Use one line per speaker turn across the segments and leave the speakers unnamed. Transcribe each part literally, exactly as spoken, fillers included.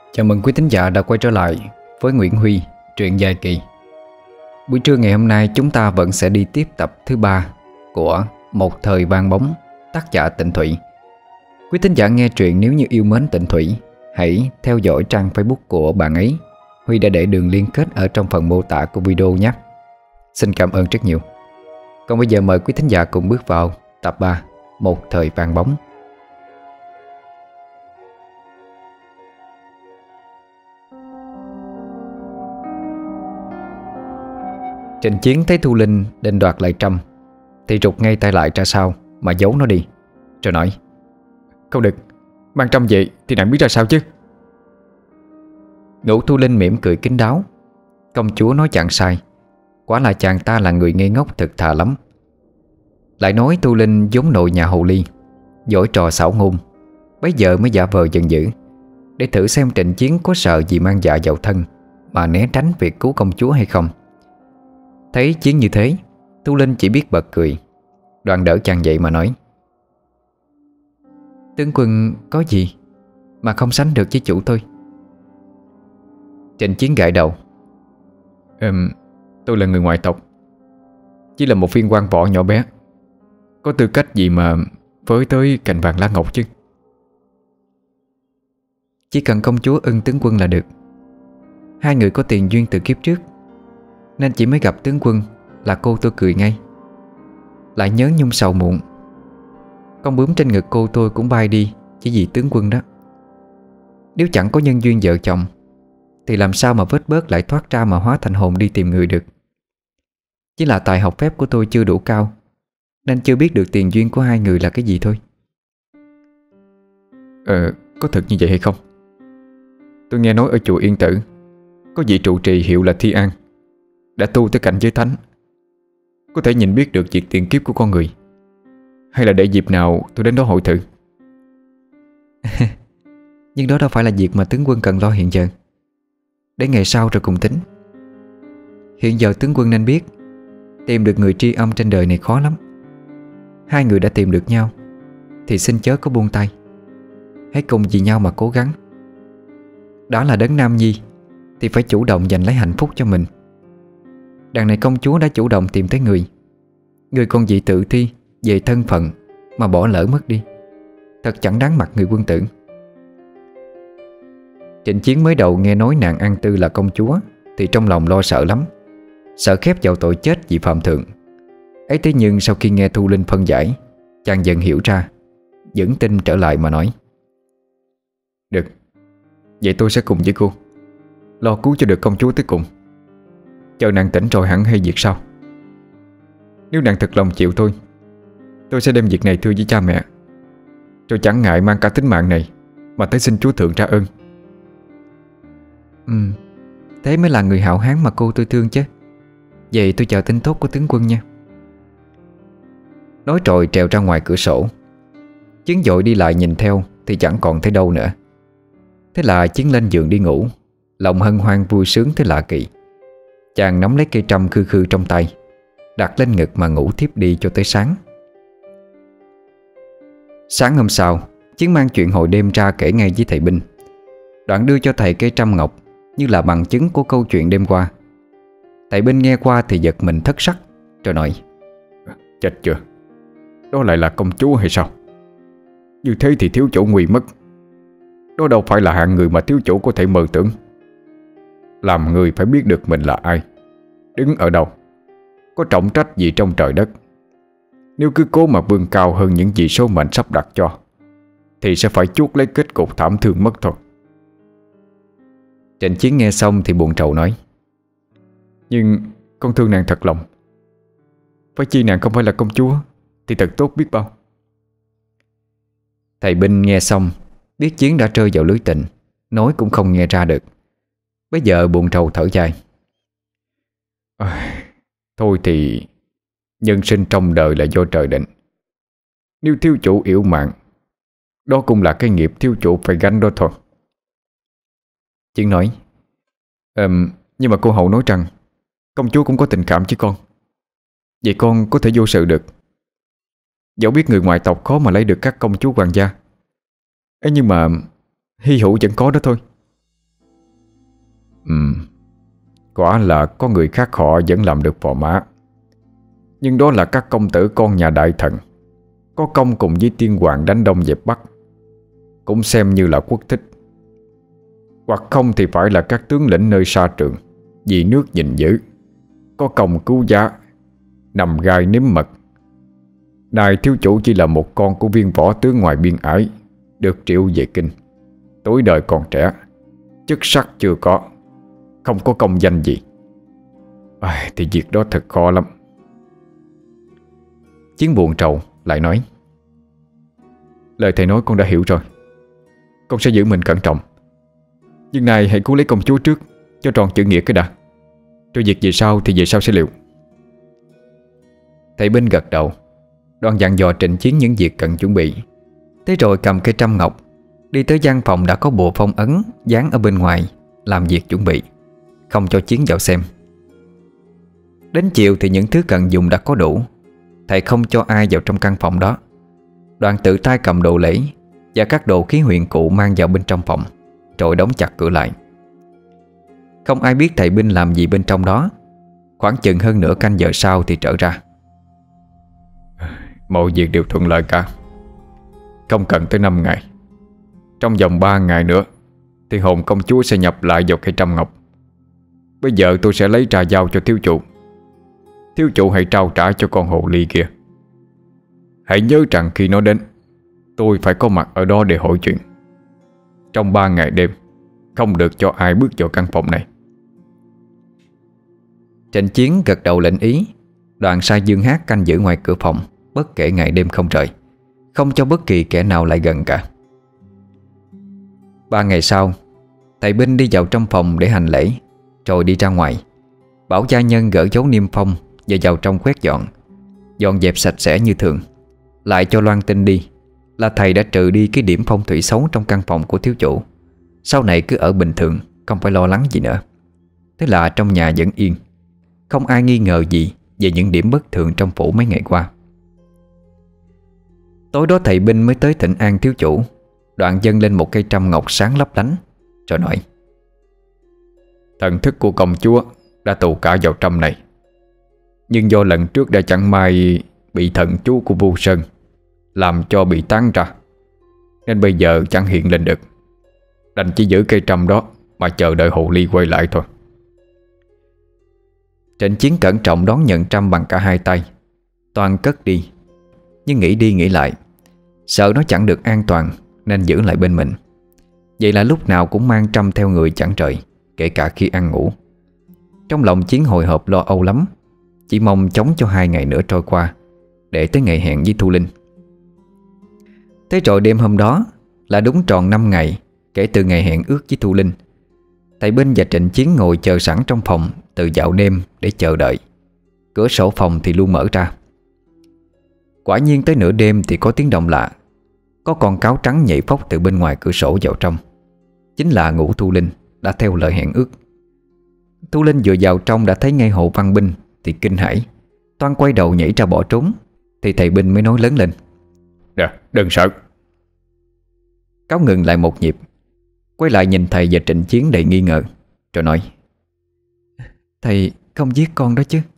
Chào mừng quý thính giả đã quay trở lại với Nguyễn Huy, truyện dài kỳ. Buổi trưa ngày hôm nay chúng ta vẫn sẽ đi tiếp tập thứ ba của Một Thời Vang Bóng, tác giả Tịnh Thủy. Quý thính giả nghe truyện nếu như yêu mến Tịnh Thủy, hãy theo dõi trang Facebook của bạn ấy. Huy đã để đường liên kết ở trong phần mô tả của video nhé. Xin cảm ơn rất nhiều. Còn bây giờ mời quý thính giả cùng bước vào tập ba Một Thời Vang Bóng. Trình Chiến thấy Thu Linh định đoạt lại Trâm thì rụt ngay tay lại ra sau mà giấu nó đi, rồi nói: "Không được, mang Trâm về thì nàng biết ra sao chứ." Ngũ Thu Linh mỉm cười kín đáo. Công chúa nói chẳng sai, quả là chàng ta là người ngây ngốc thực thà lắm. Lại nói Thu Linh giống nội nhà Hồ Ly, giỏi trò xảo ngôn, bấy giờ mới giả vờ giận dữ để thử xem Trịnh Chiến có sợ gì mang dạ vào thân mà né tránh việc cứu công chúa hay không. Thấy Chiến như thế, Thu Linh chỉ biết bật cười, đoạn đỡ chàng dậy mà nói: "Tướng quân có gì mà không sánh được với chủ tôi?" Trịnh Chiến gãi đầu: "Ừm, tôi là người ngoại tộc, chỉ là một viên quan võ nhỏ bé, có tư cách gì mà với tới cành vàng lá ngọc chứ?" "Chỉ cần công chúa ưng tướng quân là được. Hai người có tiền duyên từ kiếp trước, nên chỉ mới gặp tướng quân là cô tôi cười ngay. Lại nhớ nhung sầu muộn, con bướm trên ngực cô tôi cũng bay đi chỉ vì tướng quân đó. Nếu chẳng có nhân duyên vợ chồng thì làm sao mà vết bớt lại thoát ra mà hóa thành hồn đi tìm người được. Chỉ là tài học phép của tôi chưa đủ cao, nên chưa biết được tiền duyên của hai người là cái gì thôi." "Ờ, có thật như vậy hay không? Tôi nghe nói ở chùa Yên Tử có vị trụ trì hiệu là Thi An, đã tu tới cảnh giới thánh, có thể nhìn biết được việc tiền kiếp của con người. Hay là để dịp nào tôi đến đó hội thử?" "Nhưng đó đâu phải là việc mà tướng quân cần lo hiện giờ. Để ngày sau rồi cùng tính. Hiện giờ tướng quân nên biết, tìm được người tri âm trên đời này khó lắm. Hai người đã tìm được nhau thì xin chớ có buông tay, hãy cùng vì nhau mà cố gắng. Đã là đấng nam nhi thì phải chủ động giành lấy hạnh phúc cho mình. Đằng này công chúa đã chủ động tìm tới người, người còn dị tự thi về thân phận mà bỏ lỡ mất đi, thật chẳng đáng mặt người quân tử." Trịnh Chiến mới đầu nghe nói nàng An Tư là công chúa thì trong lòng lo sợ lắm, sợ khép vào tội chết vì phạm thượng ấy. Thế nhưng sau khi nghe Thu Linh phân giải, chàng dần hiểu ra, vững tin trở lại mà nói: "Được, vậy tôi sẽ cùng với cô lo cứu cho được công chúa tới cùng. Chờ nàng tỉnh rồi hẳn hay việc sau. Nếu nàng thật lòng chịu tôi Tôi sẽ đem việc này thưa với cha mẹ, rồi chẳng ngại mang cả tính mạng này mà tới xin chúa thượng ra ơn." "Ừ, thế mới là người hảo hán mà cô tôi thương chứ. Vậy tôi chờ tin tốt của tướng quân nha." Nói rồi trèo ra ngoài cửa sổ. Chiến vội đi lại nhìn theo thì chẳng còn thấy đâu nữa. Thế là Chiến lên giường đi ngủ, lòng hân hoan vui sướng thế lạ kỳ. Chàng nắm lấy cây trâm khư khư trong tay, đặt lên ngực mà ngủ thiếp đi cho tới sáng. Sáng hôm sau, Chiến mang chuyện hồi đêm ra kể ngay với thầy Binh, đoạn đưa cho thầy cây trâm ngọc như là bằng chứng của câu chuyện đêm qua. Thầy Binh nghe qua thì giật mình thất sắc, rồi nói: "Chết chưa, đó lại là công chúa hay sao? Như thế thì thiếu chủ nguy mất. Đó đâu phải là hạng người mà thiếu chủ có thể mơ tưởng. Làm người phải biết được mình là ai, đứng ở đâu, có trọng trách gì trong trời đất. Nếu cứ cố mà vươn cao hơn những gì số mệnh sắp đặt cho thì sẽ phải chuốc lấy kết cục thảm thương mất thôi." Trịnh Chiến nghe xong thì buồn rầu nói: "Nhưng con thương nàng thật lòng. Phải chi nàng không phải là công chúa thì thật tốt biết bao." Thầy Binh nghe xong biết Chiến đã rơi vào lưới tình, nói cũng không nghe ra được. Bây giờ buồn rầu thở dài: À, thôi thì nhân sinh trong đời là do trời định. Nếu thiếu chủ yếu mạng, đó cũng là cái nghiệp thiếu chủ phải gánh đó thôi." Chiến nói: "Ừm, nhưng mà cô hậu nói rằng công chúa cũng có tình cảm chứ con. Vậy con có thể vô sự được. Dẫu biết người ngoại tộc khó mà lấy được các công chúa hoàng gia ấy, nhưng mà hy hữu vẫn có đó thôi."
Ừm, quả là có người khác họ vẫn làm được phò mã. Nhưng đó là các công tử con nhà đại thần, có công cùng với tiên hoàng đánh đông dẹp bắc, cũng xem như là quốc thích. Hoặc không thì phải là các tướng lĩnh nơi xa trường, vì nước gìn giữ, có công cứu giá, nằm gai nếm mật. Này thiếu chủ chỉ là một con của viên võ tướng ngoài biên ải, được triệu về kinh. Tuổi đời còn trẻ, chức sắc chưa có, không có công danh gì. À, thì việc đó thật khó lắm.
Chiến buồn trầu lại nói:
Lời thầy nói con đã hiểu rồi. Con sẽ giữ mình cẩn trọng. Nhưng này hãy cứu lấy công chúa trước, cho tròn chữ nghĩa cái đã. Rồi việc về sau thì về sau sẽ liệu.
Thầy binh gật đầu, đoạn dặn dò Trịnh Chiến những việc cần chuẩn bị. Thế rồi cầm cây trăm ngọc, đi tới gian phòng đã có bộ phong ấn dán ở bên ngoài, làm việc chuẩn bị, không cho Chiến vào xem. Đến chiều thì những thứ cần dùng đã có đủ. Thầy không cho ai vào trong căn phòng đó. Đoạn tự tay cầm đồ lễ và các đồ khí huyền cụ mang vào bên trong phòng, rồi đóng chặt cửa lại. Không ai biết thầy binh làm gì bên trong đó. Khoảng chừng hơn nửa canh giờ sau thì trở ra.
Mọi việc đều thuận lợi cả. Không cần tới năm ngày. Trong vòng ba ngày nữa thì hồn công chúa sẽ nhập lại vào cây trăm ngọc. Bây giờ tôi sẽ lấy trà giao cho thiếu chủ. Thiếu chủ hãy trao trả cho con hồ ly kia. Hãy nhớ rằng khi nó đến, tôi phải có mặt ở đó để hỏi chuyện. Trong ba ngày đêm, không được cho ai bước vào căn phòng này.
Trịnh Chiến gật đầu lệnh ý. Đoạn sai Dương Hát canh giữ ngoài cửa phòng, bất kể ngày đêm không rời, không cho bất kỳ kẻ nào lại gần cả. Ba ngày sau, thầy binh đi vào trong phòng để hành lễ, rồi đi ra ngoài, bảo gia nhân gỡ dấu niêm phong và vào trong quét dọn, dọn dẹp sạch sẽ như thường. Lại cho loan tin đi là thầy đã trừ đi cái điểm phong thủy xấu trong căn phòng của thiếu chủ. Sau này cứ ở bình thường, không phải lo lắng gì nữa. Thế là trong nhà vẫn yên, không ai nghi ngờ gì về những điểm bất thường trong phủ mấy ngày qua. Tối đó thầy binh mới tới thỉnh an thiếu chủ. Đoạn dâng lên một cây trăm ngọc sáng lấp lánh, rồi nói:
Thần thức của công chúa đã tụ cả vào trăm này. Nhưng do lần trước đã chẳng may bị thần chú của Vu Sơn làm cho bị tán ra, nên bây giờ chẳng hiện lên được. Đành chỉ giữ cây trăm đó mà chờ đợi hồ ly quay lại thôi.
Trịnh Chiến cẩn trọng đón nhận trăm bằng cả hai tay, toàn cất đi. Nhưng nghĩ đi nghĩ lại, sợ nó chẳng được an toàn nên giữ lại bên mình. Vậy là lúc nào cũng mang trăm theo người chẳng rời, kể cả khi ăn ngủ. Trong lòng Chiến hồi hộp lo âu lắm, chỉ mong chống cho hai ngày nữa trôi qua, để tới ngày hẹn với Thu Linh. Thế rồi đêm hôm đó là đúng tròn năm ngày kể từ ngày hẹn ước với Thu Linh. Thầy binh và Trịnh Chiến ngồi chờ sẵn trong phòng từ dạo đêm để chờ đợi. Cửa sổ phòng thì luôn mở ra. Quả nhiên tới nửa đêm thì có tiếng động lạ. Có con cáo trắng nhảy phóc từ bên ngoài cửa sổ vào trong. Chính là Ngũ Thu Linh đã theo lời hẹn ước. Thu Linh vừa vào trong đã thấy ngay Hồ Văn Binh thì kinh hãi, toan quay đầu nhảy ra bỏ trốn. Thì thầy binh mới nói lớn lên:
Nè, đừng sợ.
Cáo ngừng lại một nhịp, quay lại nhìn thầy và Trịnh Chiến đầy nghi ngờ, rồi nói: Thầy không giết con đó chứ?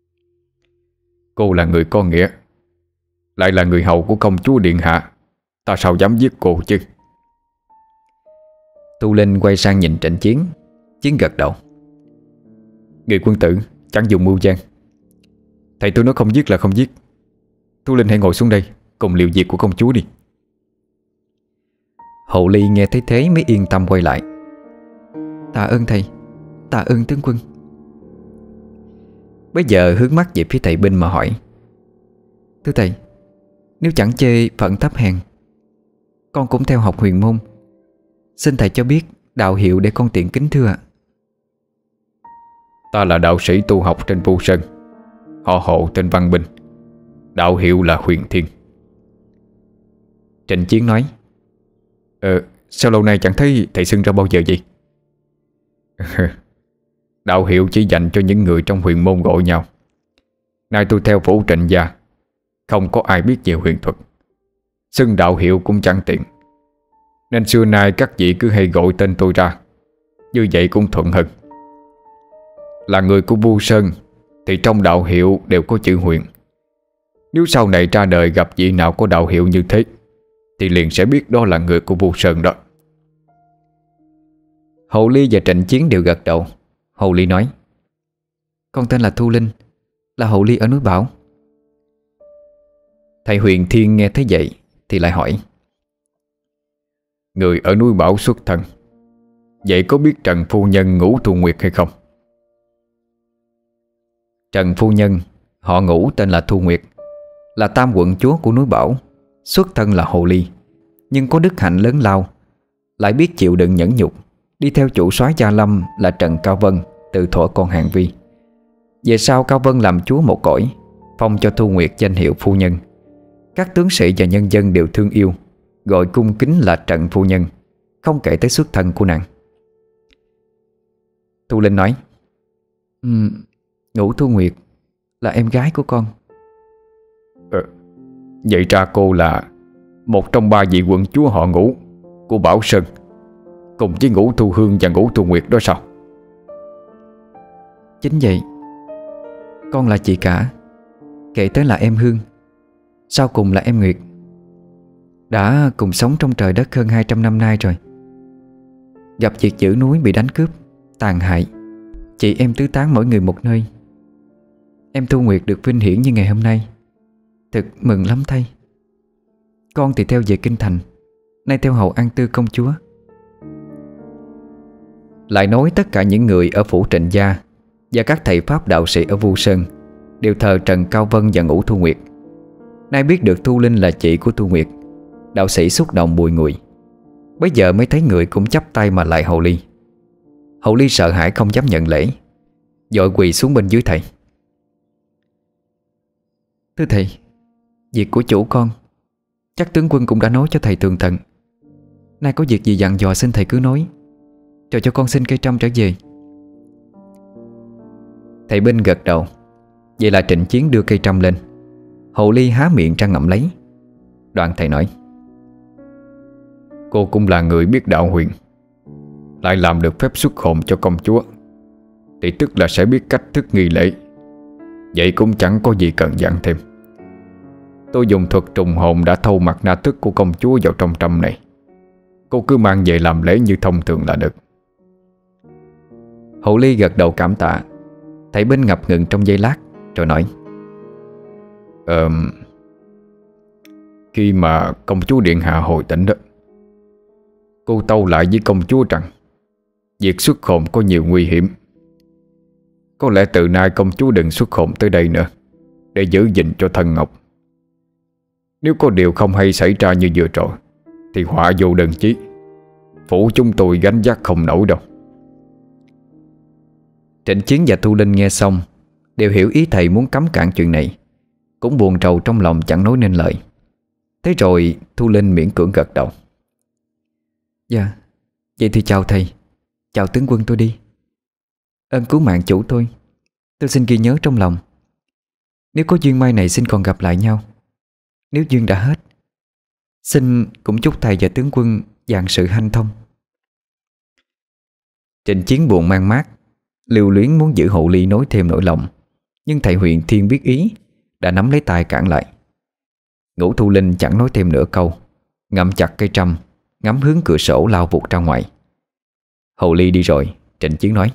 Cô là người con nghĩa, lại là người hầu của công chúa điện hạ, ta sao dám giết cô chứ?
Thu Linh quay sang nhìn Trịnh Chiến. Chiến gật đầu:
Người quân tử chẳng dùng mưu gian. Thầy tôi nói không giết là không giết. Thu Linh hãy ngồi xuống đây, cùng liệu việc của công chúa đi.
Hậu Ly nghe thấy thế mới yên tâm quay lại: Tạ ơn thầy, tạ ơn tướng quân. Bây giờ hướng mắt về phía thầy binh mà hỏi: Thưa thầy, nếu chẳng chê phận thấp hèn, con cũng theo học huyền môn, xin thầy cho biết đạo hiệu để con tiện kính thưa ạ.
Ta là đạo sĩ tu học trên Vu Sơn, họ Hộ tên Văn Binh, đạo hiệu là Huyền Thiên.
Trịnh Chiến nói:
Ờ, sao lâu nay chẳng thấy thầy xưng ra bao giờ vậy? Đạo hiệu chỉ dành cho những người trong huyền môn gọi nhau. Nay tôi theo phủ Trịnh gia, không có ai biết về huyền thuật, xưng đạo hiệu cũng chẳng tiện, nên xưa nay các vị cứ hay gọi tên tôi ra. Như vậy cũng thuận hơn. Là người của Vu Sơn thì trong đạo hiệu đều có chữ Huyền. Nếu sau này ra đời gặp vị nào có đạo hiệu như thế thì liền sẽ biết đó là người của Vu Sơn đó.
Hậu Ly và Trịnh Chiến đều gật đầu. Hậu Ly nói: Con tên là Thu Linh, là Hậu Ly ở núi Bảo.
Thầy Huyền Thiên nghe thấy vậy thì lại hỏi: Người ở núi Bảo xuất thân, vậy có biết Trần phu nhân Ngũ Thu Nguyệt hay không?
Trần phu nhân họ Ngũ tên là Thu Nguyệt, là tam quận chúa của núi Bảo, xuất thân là hồ ly, nhưng có đức hạnh lớn lao, lại biết chịu đựng nhẫn nhục, đi theo chủ soái Gia Lâm là Trần Cao Vân từ thuở con Hàn Vi. Về sau Cao Vân làm chúa một cõi, phong cho Thu Nguyệt danh hiệu phu nhân. Các tướng sĩ và nhân dân đều thương yêu, gọi cung kính là Trần phu nhân, không kể tới xuất thân của nàng. Thu Linh nói: um, Ngũ Thu Nguyệt là em gái của con.
ờ, Vậy ra cô là một trong ba vị quận chúa họ Ngũ của Bảo Sơn, cùng với Ngũ Thu Hương và Ngũ Thu Nguyệt đó sao?
Chính vậy. Con là chị cả, kể tới là em Hương, sau cùng là em Nguyệt. Đã cùng sống trong trời đất hơn hai trăm năm nay rồi. Gặp việc giữ núi bị đánh cướp, tàn hại, chị em tứ tán mỗi người một nơi. Em Thu Nguyệt được vinh hiển như ngày hôm nay, thực mừng lắm thay. Con thì theo về kinh thành, nay theo hầu an tư công chúa. Lại nói tất cả những người ở phủ Trịnh gia và các thầy pháp đạo sĩ ở Vu Sơn đều thờ Trần Cao Vân và Ngũ Thu Nguyệt. Nay biết được Thu Linh là chị của Thu Nguyệt, đạo sĩ xúc động bùi ngùi. Bây giờ mới thấy người cũng chắp tay mà lại Hậu Ly. Hậu Ly sợ hãi không dám nhận lễ, vội quỳ xuống bên dưới thầy. Thưa thầy, việc của chủ con chắc tướng quân cũng đã nói cho thầy tường tận. Nay có việc gì dặn dò xin thầy cứ nói, rồi cho con xin cây trăm trở về. Thầy Binh gật đầu. Vậy là Trịnh Chiến đưa cây trăm lên. Hậu Ly há miệng ra ngậm lấy. Đoạn thầy nói:
Cô cũng là người biết đạo huyền, lại làm được phép xuất hồn cho công chúa, thì tức là sẽ biết cách thức nghi lễ. Vậy cũng chẳng có gì cần dặn thêm. Tôi dùng thuật trùng hồn đã thâu mặt na thức của công chúa vào trong trăm này. Cô cứ mang về làm lễ như thông thường là được.
Hậu Ly gật đầu cảm tạ. Thầy Binh ngập ngừng trong giây lát rồi nói:
Ờ, khi mà công chúa điện hạ hồi tỉnh đó, cô tâu lại với công chúa rằng việc xuất hồn có nhiều nguy hiểm. Có lẽ từ nay công chúa đừng xuất hồn tới đây nữa, để giữ gìn cho thân ngọc. Nếu có điều không hay xảy ra như vừa rồi thì họa vô đơn chí, phủ chúng tôi gánh vác không nổi đâu.
Trịnh Chiến và Thu Linh nghe xong đều hiểu ý thầy muốn cấm cản chuyện này, cũng buồn rầu trong lòng chẳng nói nên lời. Thế rồi Thu Linh miễn cưỡng gật đầu. Dạ, vậy thì chào thầy, chào tướng quân tôi đi. Ơn cứu mạng chủ tôi, tôi xin ghi nhớ trong lòng. Nếu có duyên mai này xin còn gặp lại nhau. Nếu duyên đã hết, xin cũng chúc thầy và tướng quân vạn sự hanh thông. Trịnh Chiến buồn mang mát, lưu luyến muốn giữ Hậu Ly nói thêm nỗi lòng, nhưng thầy Huyền Thiên biết ý, đã nắm lấy tay cản lại. Ngũ Thu Linh chẳng nói thêm nửa câu, ngậm chặt cây trăm, ngắm hướng cửa sổ lao vụt ra ngoài. Hậu Ly đi rồi, Trịnh Chiến nói: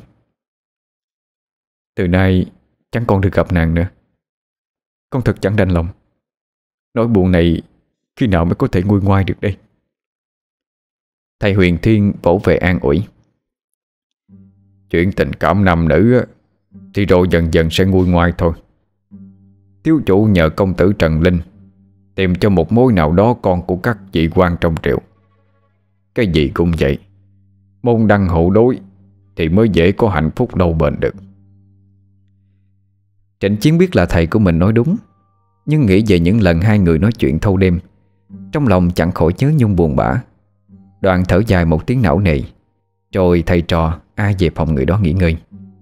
Từ nay chẳng còn được gặp nàng nữa. Con thật chẳng đành lòng. Nỗi buồn này khi nào mới có thể nguôi ngoai được đây?
Thầy Huyền Thiên vỗ về an ủi:
Chuyện tình cảm nam nữ thì rồi dần dần sẽ nguôi ngoai thôi. Thiếu chủ nhờ công tử Trần Linh tìm cho một mối nào đó con của các vị quan trong triệu. Cái gì cũng vậy, môn đăng hộ đối thì mới dễ có hạnh phúc lâu bền được.
Trịnh Chiến biết là thầy của mình nói đúng, nhưng nghĩ về những lần hai người nói chuyện thâu đêm, trong lòng chẳng khỏi nhớ nhung buồn bã. Đoạn thở dài một tiếng não nề, rồi thầy trò ai về phòng người đó nghỉ ngơi.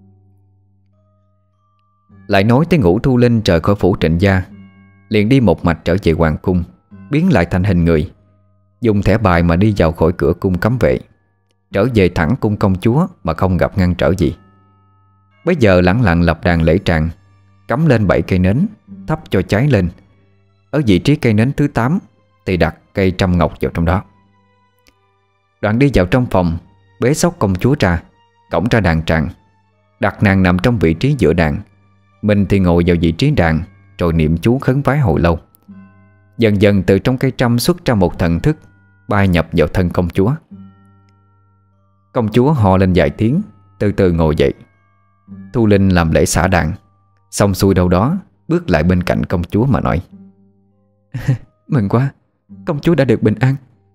Lại nói tới Ngũ Thu Linh rời khỏi phủ Trịnh gia, liền đi một mạch trở về hoàng cung, biến lại thành hình người, dùng thẻ bài mà đi vào khỏi cửa cung cấm vệ. trở về thẳng cung công chúa mà không gặp ngăn trở gì. Bây giờ lẳng lặng lập đàn lễ tràng, cắm lên bảy cây nến, thắp cho cháy lên. Ở vị trí cây nến thứ tám thì đặt cây trăm ngọc vào trong đó. Đoạn đi vào trong phòng, bế xốc công chúa ra, cõng ra đàn tràng, đặt nàng nằm trong vị trí giữa đàn. Mình thì ngồi vào vị trí đàn, rồi niệm chú khấn vái hồi lâu. Dần dần từ trong cây trăm xuất ra một thần thức, bay nhập vào thân công chúa. Công chúa hò lên vài tiếng, từ từ ngồi dậy. Thu Linh làm lễ xả đàn, xong xuôi đâu đó, bước lại bên cạnh công chúa mà nói: Mừng quá, công chúa đã được bình an.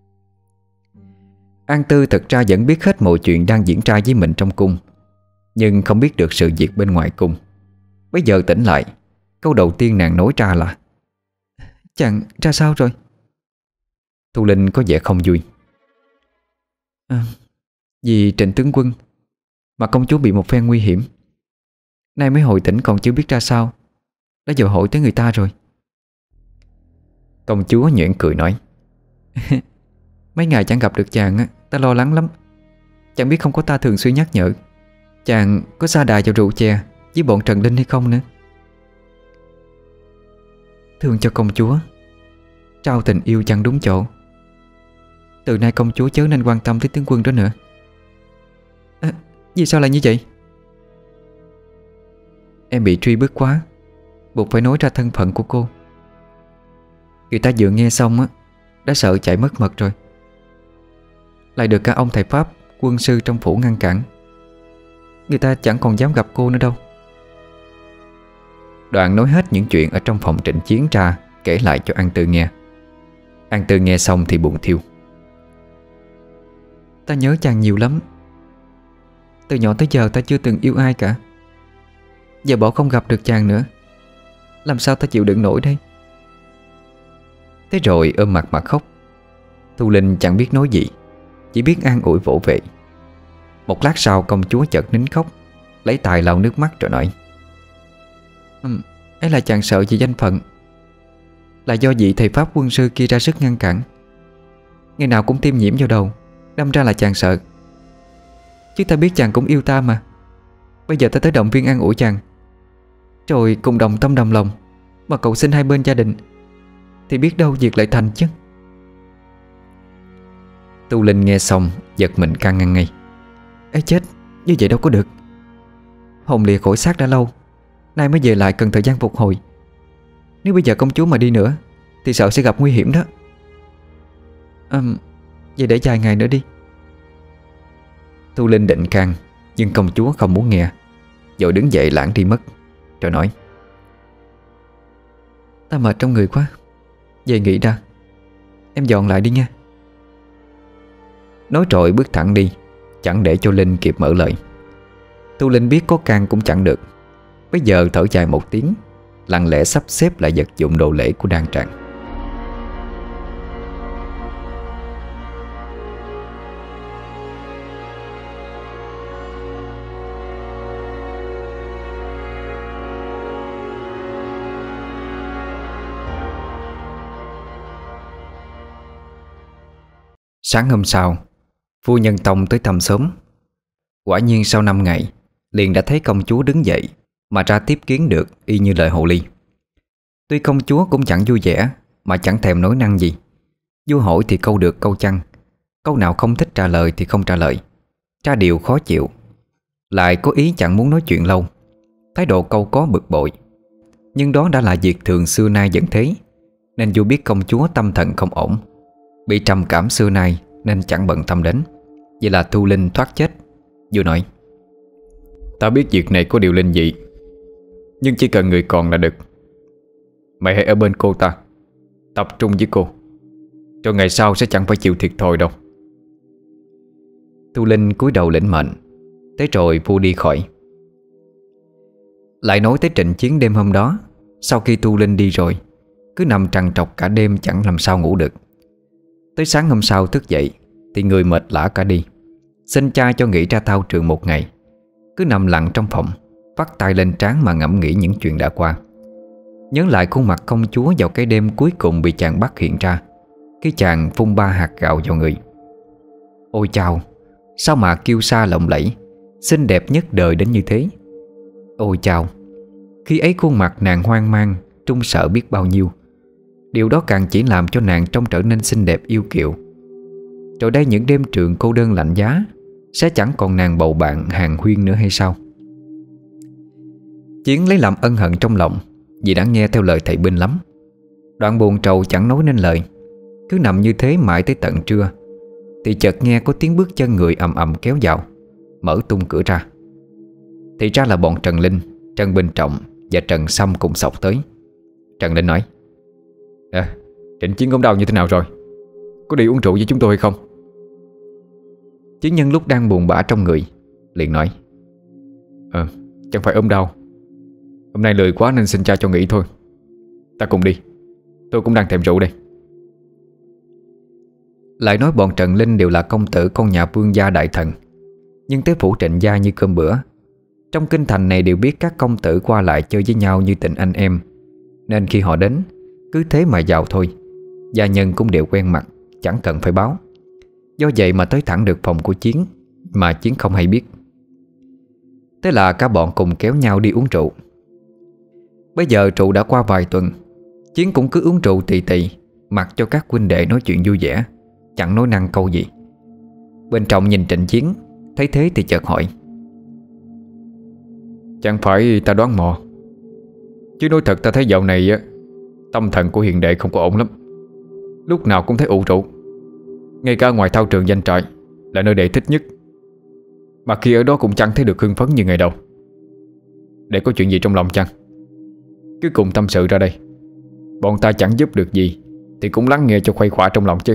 An Tư thật ra vẫn biết hết mọi chuyện đang diễn ra với mình trong cung, nhưng không biết được sự việc bên ngoài cung. Bây giờ tỉnh lại, câu đầu tiên nàng nói ra là: Chàng ra sao rồi? Thu Linh có vẻ không vui. à, Vì Trịnh tướng quân mà công chúa bị một phen nguy hiểm. Nay mới hồi tỉnh còn chưa biết ra sao, đã dội hỏi tới người ta rồi. Công chúa nhoẻn cười nói: Mấy ngày chẳng gặp được chàng á, ta lo lắng lắm. Chẳng biết không có ta thường xuyên nhắc nhở, chàng có sa đà vào rượu chè với bọn Trần Linh hay không nữa. Thương cho công chúa, trao tình yêu chẳng đúng chỗ. Từ nay công chúa chớ nên quan tâm tới tướng quân đó nữa. à, Vì sao lại như vậy? Em bị truy bức quá, buộc phải nói ra thân phận của cô. Người ta vừa nghe xong á, đã sợ chạy mất mật rồi. Lại được cả ông thầy Pháp, quân sư trong phủ ngăn cản. Người ta chẳng còn dám gặp cô nữa đâu. Đoạn nói hết những chuyện ở trong phòng trịnh chiến ra, kể lại cho An Tư nghe. An Tư nghe xong thì buồn thiêu. Ta nhớ chàng nhiều lắm. Từ nhỏ tới giờ ta chưa từng yêu ai cả. Giờ bỏ không gặp được chàng nữa, làm sao ta chịu đựng nổi đây? Thế rồi ôm mặt mà khóc. Thu Linh chẳng biết nói gì, chỉ biết an ủi vỗ về. Một lát sau công chúa chợt nín khóc, lấy tay lau nước mắt rồi nói: um, ấy là chàng sợ vì danh phận, là do vị thầy Pháp quân sư kia ra sức ngăn cản. Ngày nào cũng tiêm nhiễm vào đầu, đâm ra là chàng sợ. Chứ ta biết chàng cũng yêu ta mà. Bây giờ ta tới động viên an ủi chàng, rồi cùng đồng tâm đồng lòng mà cầu xin hai bên gia đình, thì biết đâu việc lại thành chứ. Tu Linh nghe xong giật mình can ngăn ngay: Ấy chết, như vậy đâu có được. Hồn lìa khỏi xác đã lâu, nay mới về lại cần thời gian phục hồi. Nếu bây giờ công chúa mà đi nữa thì sợ sẽ gặp nguy hiểm đó. à, Vậy để vài ngày nữa đi. Tu Linh định can, nhưng công chúa không muốn nghe, rồi đứng dậy lãng đi mất. Rồi nói: Ta mệt trong người quá, về nghỉ ra. Em dọn lại đi nha. Nói rồi bước thẳng đi, chẳng để cho Linh kịp mở lời. Tu Linh biết có can cũng chẳng được. Bây giờ thở dài một tiếng, lặng lẽ sắp xếp lại vật dụng đồ lễ của đàn tràng. Sáng hôm sau, vua Nhân Tông tới thăm sớm. Quả nhiên sau năm ngày, liền đã thấy công chúa đứng dậy mà ra tiếp kiến được y như lời hồ ly. Tuy công chúa cũng chẳng vui vẻ, mà chẳng thèm nói năng gì. Vua hỏi thì câu được câu chăng, câu nào không thích trả lời thì không trả lời, ra điều khó chịu. Lại có ý chẳng muốn nói chuyện lâu, thái độ câu có bực bội. Nhưng đó đã là việc thường xưa nay vẫn thế, nên vua biết công chúa tâm thần không ổn, bị trầm cảm xưa nay, nên chẳng bận tâm đến. Vậy là Thu Linh thoát chết. Vua nói: Ta biết việc này có điều linh dị, nhưng chỉ cần người còn là được. Mày hãy ở bên cô ta, tập trung với cô, rồi ngày sau sẽ chẳng phải chịu thiệt thòi đâu. Thu Linh cúi đầu lĩnh mệnh. Thế rồi vua đi khỏi. Lại nói tới trận chiến đêm hôm đó. Sau khi Thu Linh đi rồi, cứ nằm trằn trọc cả đêm chẳng làm sao ngủ được. Tới sáng hôm sau thức dậy thì người mệt lả cả đi. Xin cha cho nghỉ ra thao trường một ngày. Cứ nằm lặng trong phòng, vắt tay lên trán mà ngẫm nghĩ những chuyện đã qua. Nhớ lại khuôn mặt công chúa vào cái đêm cuối cùng bị chàng bắt hiện ra, khi chàng phun ba hạt gạo vào người. Ôi chao, Sao mà kiêu sa lộng lẫy, xinh đẹp nhất đời đến như thế. Ôi chao, khi ấy khuôn mặt nàng hoang mang, trung sợ biết bao nhiêu. Điều đó càng chỉ làm cho nàng trông trở nên xinh đẹp yêu kiều. Rồi đây những đêm trường cô đơn lạnh giá sẽ chẳng còn nàng bầu bạn hàng huyên nữa hay sao? Chiến lấy làm ân hận trong lòng vì đã nghe theo lời thầy Binh lắm. Đoạn buồn trầu chẳng nói nên lời, cứ nằm như thế mãi tới tận trưa thì chợt nghe có tiếng bước chân người ầm ầm kéo vào, mở tung cửa ra. Thì ra là bọn Trần Linh, Trần Bình Trọng và Trần Sâm cùng xộc tới. Trần Linh nói: À, Trịnh Chiến ốm đau như thế nào rồi? Có đi uống rượu với chúng tôi hay không? Chiến nhân lúc đang buồn bã trong người liền nói: Ờ, chẳng phải ốm đau, hôm nay lười quá nên xin cha cho nghỉ thôi. Ta cùng đi, tôi cũng đang thèm rượu đây. Lại nói bọn Trần Linh đều là công tử con nhà vương gia đại thần, nhưng tới phủ Trịnh gia như cơm bữa. Trong kinh thành này đều biết các công tử qua lại chơi với nhau như tình anh em, nên khi họ đến cứ thế mà vào thôi. Gia nhân cũng đều quen mặt, chẳng cần phải báo. Do vậy mà tới thẳng được phòng của Chiến, mà Chiến không hay biết. Thế là cả bọn cùng kéo nhau đi uống rượu. Bây giờ rượu đã qua vài tuần, Chiến cũng cứ uống rượu tì tì, mặc cho các huynh đệ nói chuyện vui vẻ, chẳng nói năng câu gì. Bên trong nhìn Trịnh Chiến, thấy thế thì chợt hỏi: Chẳng phải ta đoán mò, chứ nói thật ta thấy dạo này á, tâm thần của hiền đệ không có ổn lắm. Lúc nào cũng thấy ụ rượu, ngay cả ngoài thao trường danh trại là nơi đệ thích nhất, mà khi ở đó cũng chẳng thấy được hưng phấn như ngày đầu. Để có chuyện gì trong lòng chăng? Cứ cùng tâm sự ra đây, bọn ta chẳng giúp được gì thì cũng lắng nghe cho khuây khỏa trong lòng chứ.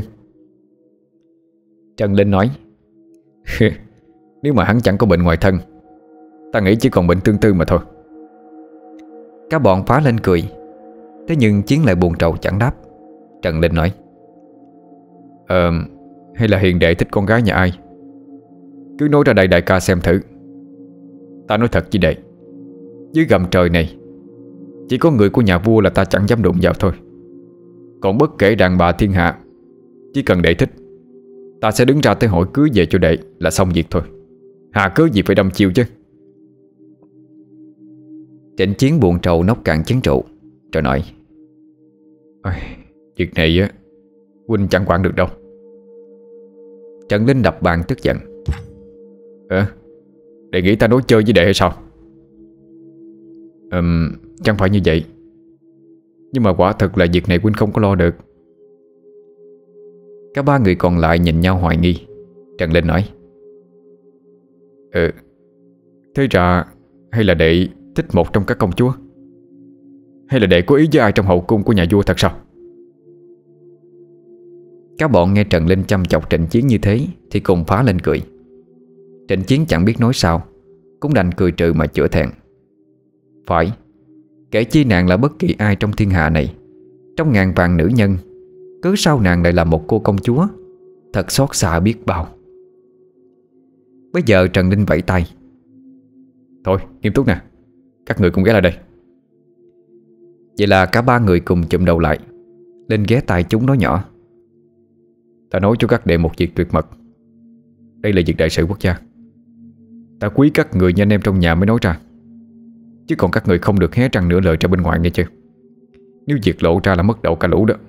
Trần Linh nói: Nếu mà hắn chẳng có bệnh ngoài thân, ta nghĩ chỉ còn bệnh tương tư mà thôi. Các bọn phá lên cười. Thế nhưng Chiến lại buồn trầu chẳng đáp. Trần Linh nói: Ờ, hay là hiền đệ thích con gái nhà ai? Cứ nói ra đây đại ca xem thử. Ta nói thật với đệ, dưới gầm trời này chỉ có người của nhà vua là ta chẳng dám đụng vào thôi. Còn bất kể đàn bà thiên hạ, chỉ cần đệ thích, ta sẽ đứng ra tới hỏi cưới về cho đệ là xong việc thôi. Hà cớ gì phải đâm chiêu chứ. Trịnh Chiến buồn trầu nốc cạn chén rượu rồi nói: Việc này á, huynh chẳng quản được đâu. Trần Linh đập bàn tức giận: Ờ, đệ nghĩ ta nói chơi với đệ hay sao? Ừm, chẳng phải như vậy, nhưng mà quả thật là việc này huynh không có lo được. Cả ba người còn lại nhìn nhau hoài nghi. Trần Linh nói: Ừ, thế ra hay là đệ thích một trong các công chúa, hay là đệ có ý với ai trong hậu cung của nhà vua thật sao? Các bọn nghe Trần Linh chăm chọc Trịnh Chiến như thế thì cùng phá lên cười. Trịnh Chiến chẳng biết nói sao, cũng đành cười trừ mà chữa thẹn. Phải, kể chi nàng là bất kỳ ai trong thiên hạ này, trong ngàn vạn nữ nhân, cứ sao nàng lại là một cô công chúa, thật xót xa biết bao. Bây giờ Trần Linh vẫy tay: Thôi nghiêm túc nè, các người cùng ghé lại đây. Vậy là cả ba người cùng chụm đầu lại, lên ghé tai chúng nói nhỏ: Ta nói cho các đệ một việc tuyệt mật. Đây là việc đại sự quốc gia. Ta quý các người như anh em trong nhà mới nói ra, chứ còn các người không được hé răng nửa lời ra bên ngoài nghe chưa. Nếu việc lộ ra là mất đầu cả lũ đó.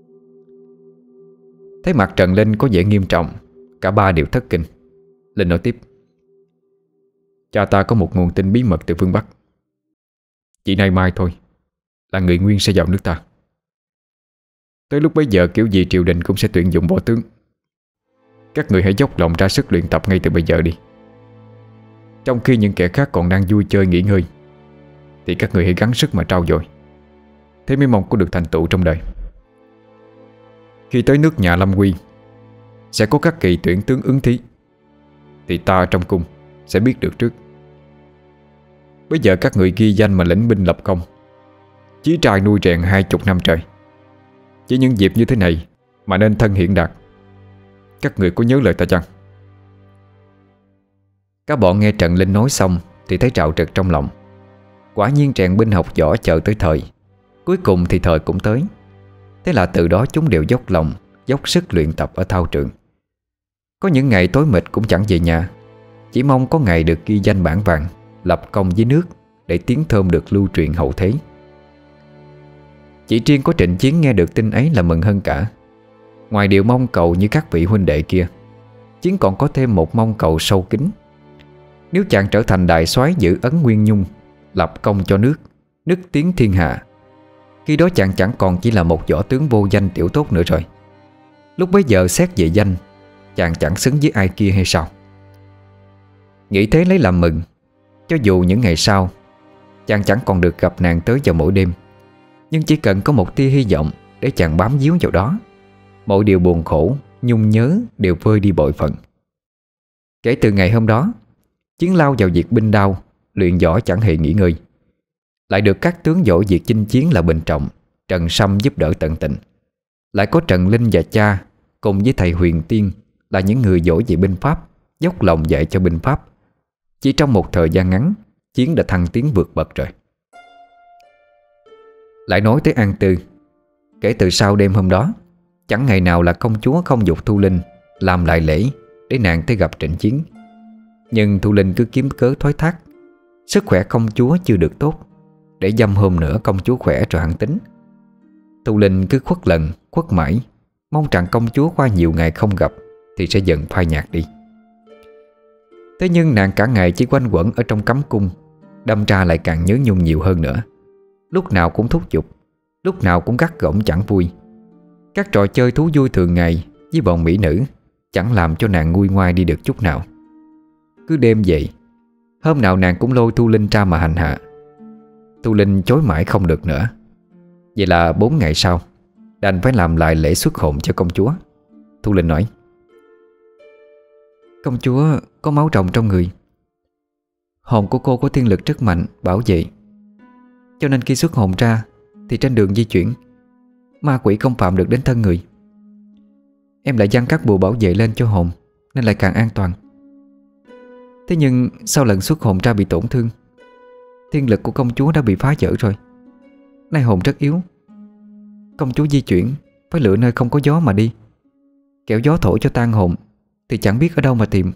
Thấy mặt Trần Linh có vẻ nghiêm trọng, cả ba đều thất kinh. Linh nói tiếp: Cha ta có một nguồn tin bí mật từ phương Bắc. Chỉ nay mai thôi là người Nguyên sẽ vào nước ta. Tới lúc bấy giờ kiểu gì triều đình cũng sẽ tuyển dụng võ tướng. Các người hãy dốc lòng ra sức luyện tập ngay từ bây giờ đi. Trong khi những kẻ khác còn đang vui chơi nghỉ ngơi, thì các người hãy gắng sức mà trau dồi, thế mới mong có được thành tựu trong đời. Khi tới nước nhà Lâm Quy, sẽ có các kỳ tuyển tướng ứng thí, thì ta trong cung sẽ biết được trước. Bây giờ các người ghi danh mà lĩnh binh lập công, chí trai nuôi rèn hai chục năm trời. Chỉ những dịp như thế này mà nên thân hiện đạt. Các người có nhớ lời ta chăng? Các bọn nghe Trần Linh nói xong thì thấy trạo trật trong lòng. Quả nhiên rèn binh học võ chờ tới thời, cuối cùng thì thời cũng tới. Thế là từ đó chúng đều dốc lòng, dốc sức luyện tập ở thao trường. Có những ngày tối mịt cũng chẳng về nhà, chỉ mong có ngày được ghi danh bảng vàng, lập công với nước để tiếng thơm được lưu truyền hậu thế. Chỉ riêng có Trịnh Chiến nghe được tin ấy là mừng hơn cả. Ngoài điều mong cầu như các vị huynh đệ kia, Chiến còn có thêm một mong cầu sâu kín. Nếu chàng trở thành đại soái giữ ấn Nguyên Nhung, lập công cho nước, nức tiếng thiên hạ, khi đó chàng chẳng còn chỉ là một võ tướng vô danh tiểu tốt nữa rồi. Lúc bấy giờ xét về danh, chàng chẳng xứng với ai kia hay sao? Nghĩ thế lấy làm mừng. Cho dù những ngày sau chàng chẳng còn được gặp nàng tới vào mỗi đêm, nhưng chỉ cần có một tia hy vọng để chàng bám víu vào đó, mọi điều buồn khổ, nhung nhớ đều vơi đi bội phần. Kể từ ngày hôm đó, Chiến lao vào việc binh đao, luyện võ chẳng hề nghỉ ngơi. Lại được các tướng giỏi việc chinh chiến là Bình Trọng, Trần Sâm giúp đỡ tận tình. Lại có Trần Linh và cha cùng với thầy Huyền Tiên là những người giỏi về binh pháp, dốc lòng dạy cho binh pháp. Chỉ trong một thời gian ngắn, Chiến đã thăng tiến vượt bậc rồi. Lại nói tới An Tư. Kể từ sau đêm hôm đó, chẳng ngày nào là công chúa không giục Thu Linh làm lại lễ để nàng tới gặp Trịnh Chiến. Nhưng Thu Linh cứ kiếm cớ thoái thác sức khỏe công chúa chưa được tốt, để dăm hôm nữa công chúa khỏe rồi hẳn tính. Thu Linh cứ khuất lần khuất mãi, mong rằng công chúa qua nhiều ngày không gặp thì sẽ dần phai nhạt đi. Thế nhưng nàng cả ngày chỉ quanh quẩn ở trong cấm cung, đâm ra lại càng nhớ nhung nhiều hơn nữa. Lúc nào cũng thúc giục, lúc nào cũng gắt gỏng chẳng vui. Các trò chơi thú vui thường ngày với bọn mỹ nữ chẳng làm cho nàng nguôi ngoai đi được chút nào. Cứ đêm vậy, hôm nào nàng cũng lôi Thu Linh ra mà hành hạ. Thu Linh chối mãi không được nữa. Vậy là bốn ngày sau, đành phải làm lại lễ xuất hồn cho công chúa. Thu Linh nói: "Công chúa có máu rồng trong người. Hồn của cô có thiên lực rất mạnh, bảo vệ. Cho nên khi xuất hồn ra thì trên đường di chuyển, ma quỷ không phạm được đến thân người. Em lại giăng các bùa bảo vệ lên cho hồn, nên lại càng an toàn. Thế nhưng sau lần xuất hồn ra bị tổn thương, thiên lực của công chúa đã bị phá vỡ rồi. Nay hồn rất yếu. Công chúa di chuyển phải lựa nơi không có gió mà đi, kẻo gió thổi cho tan hồn thì chẳng biết ở đâu mà tìm."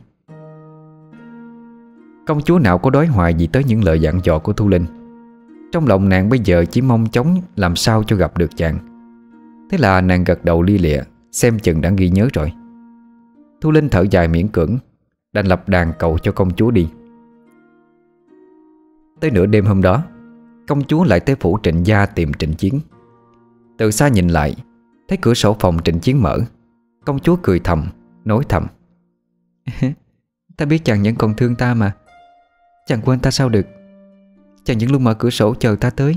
Công chúa nào có đói hoài gì tới những lời dặn dò của Thu Linh. Trong lòng nàng bây giờ chỉ mong chóng làm sao cho gặp được chàng. Thế là nàng gật đầu lia lịa, xem chừng đã ghi nhớ rồi. Thu Linh thở dài miễn cưỡng, đành lập đàn cầu cho công chúa đi. Tới nửa đêm hôm đó, công chúa lại tới phủ Trịnh gia tìm Trịnh Chiến. Từ xa nhìn lại, thấy cửa sổ phòng Trịnh Chiến mở. Công chúa cười thầm, nói thầm: "Ta biết chàng vẫn còn thương ta mà. Chàng quên ta sao được. Chàng vẫn luôn mở cửa sổ chờ ta tới."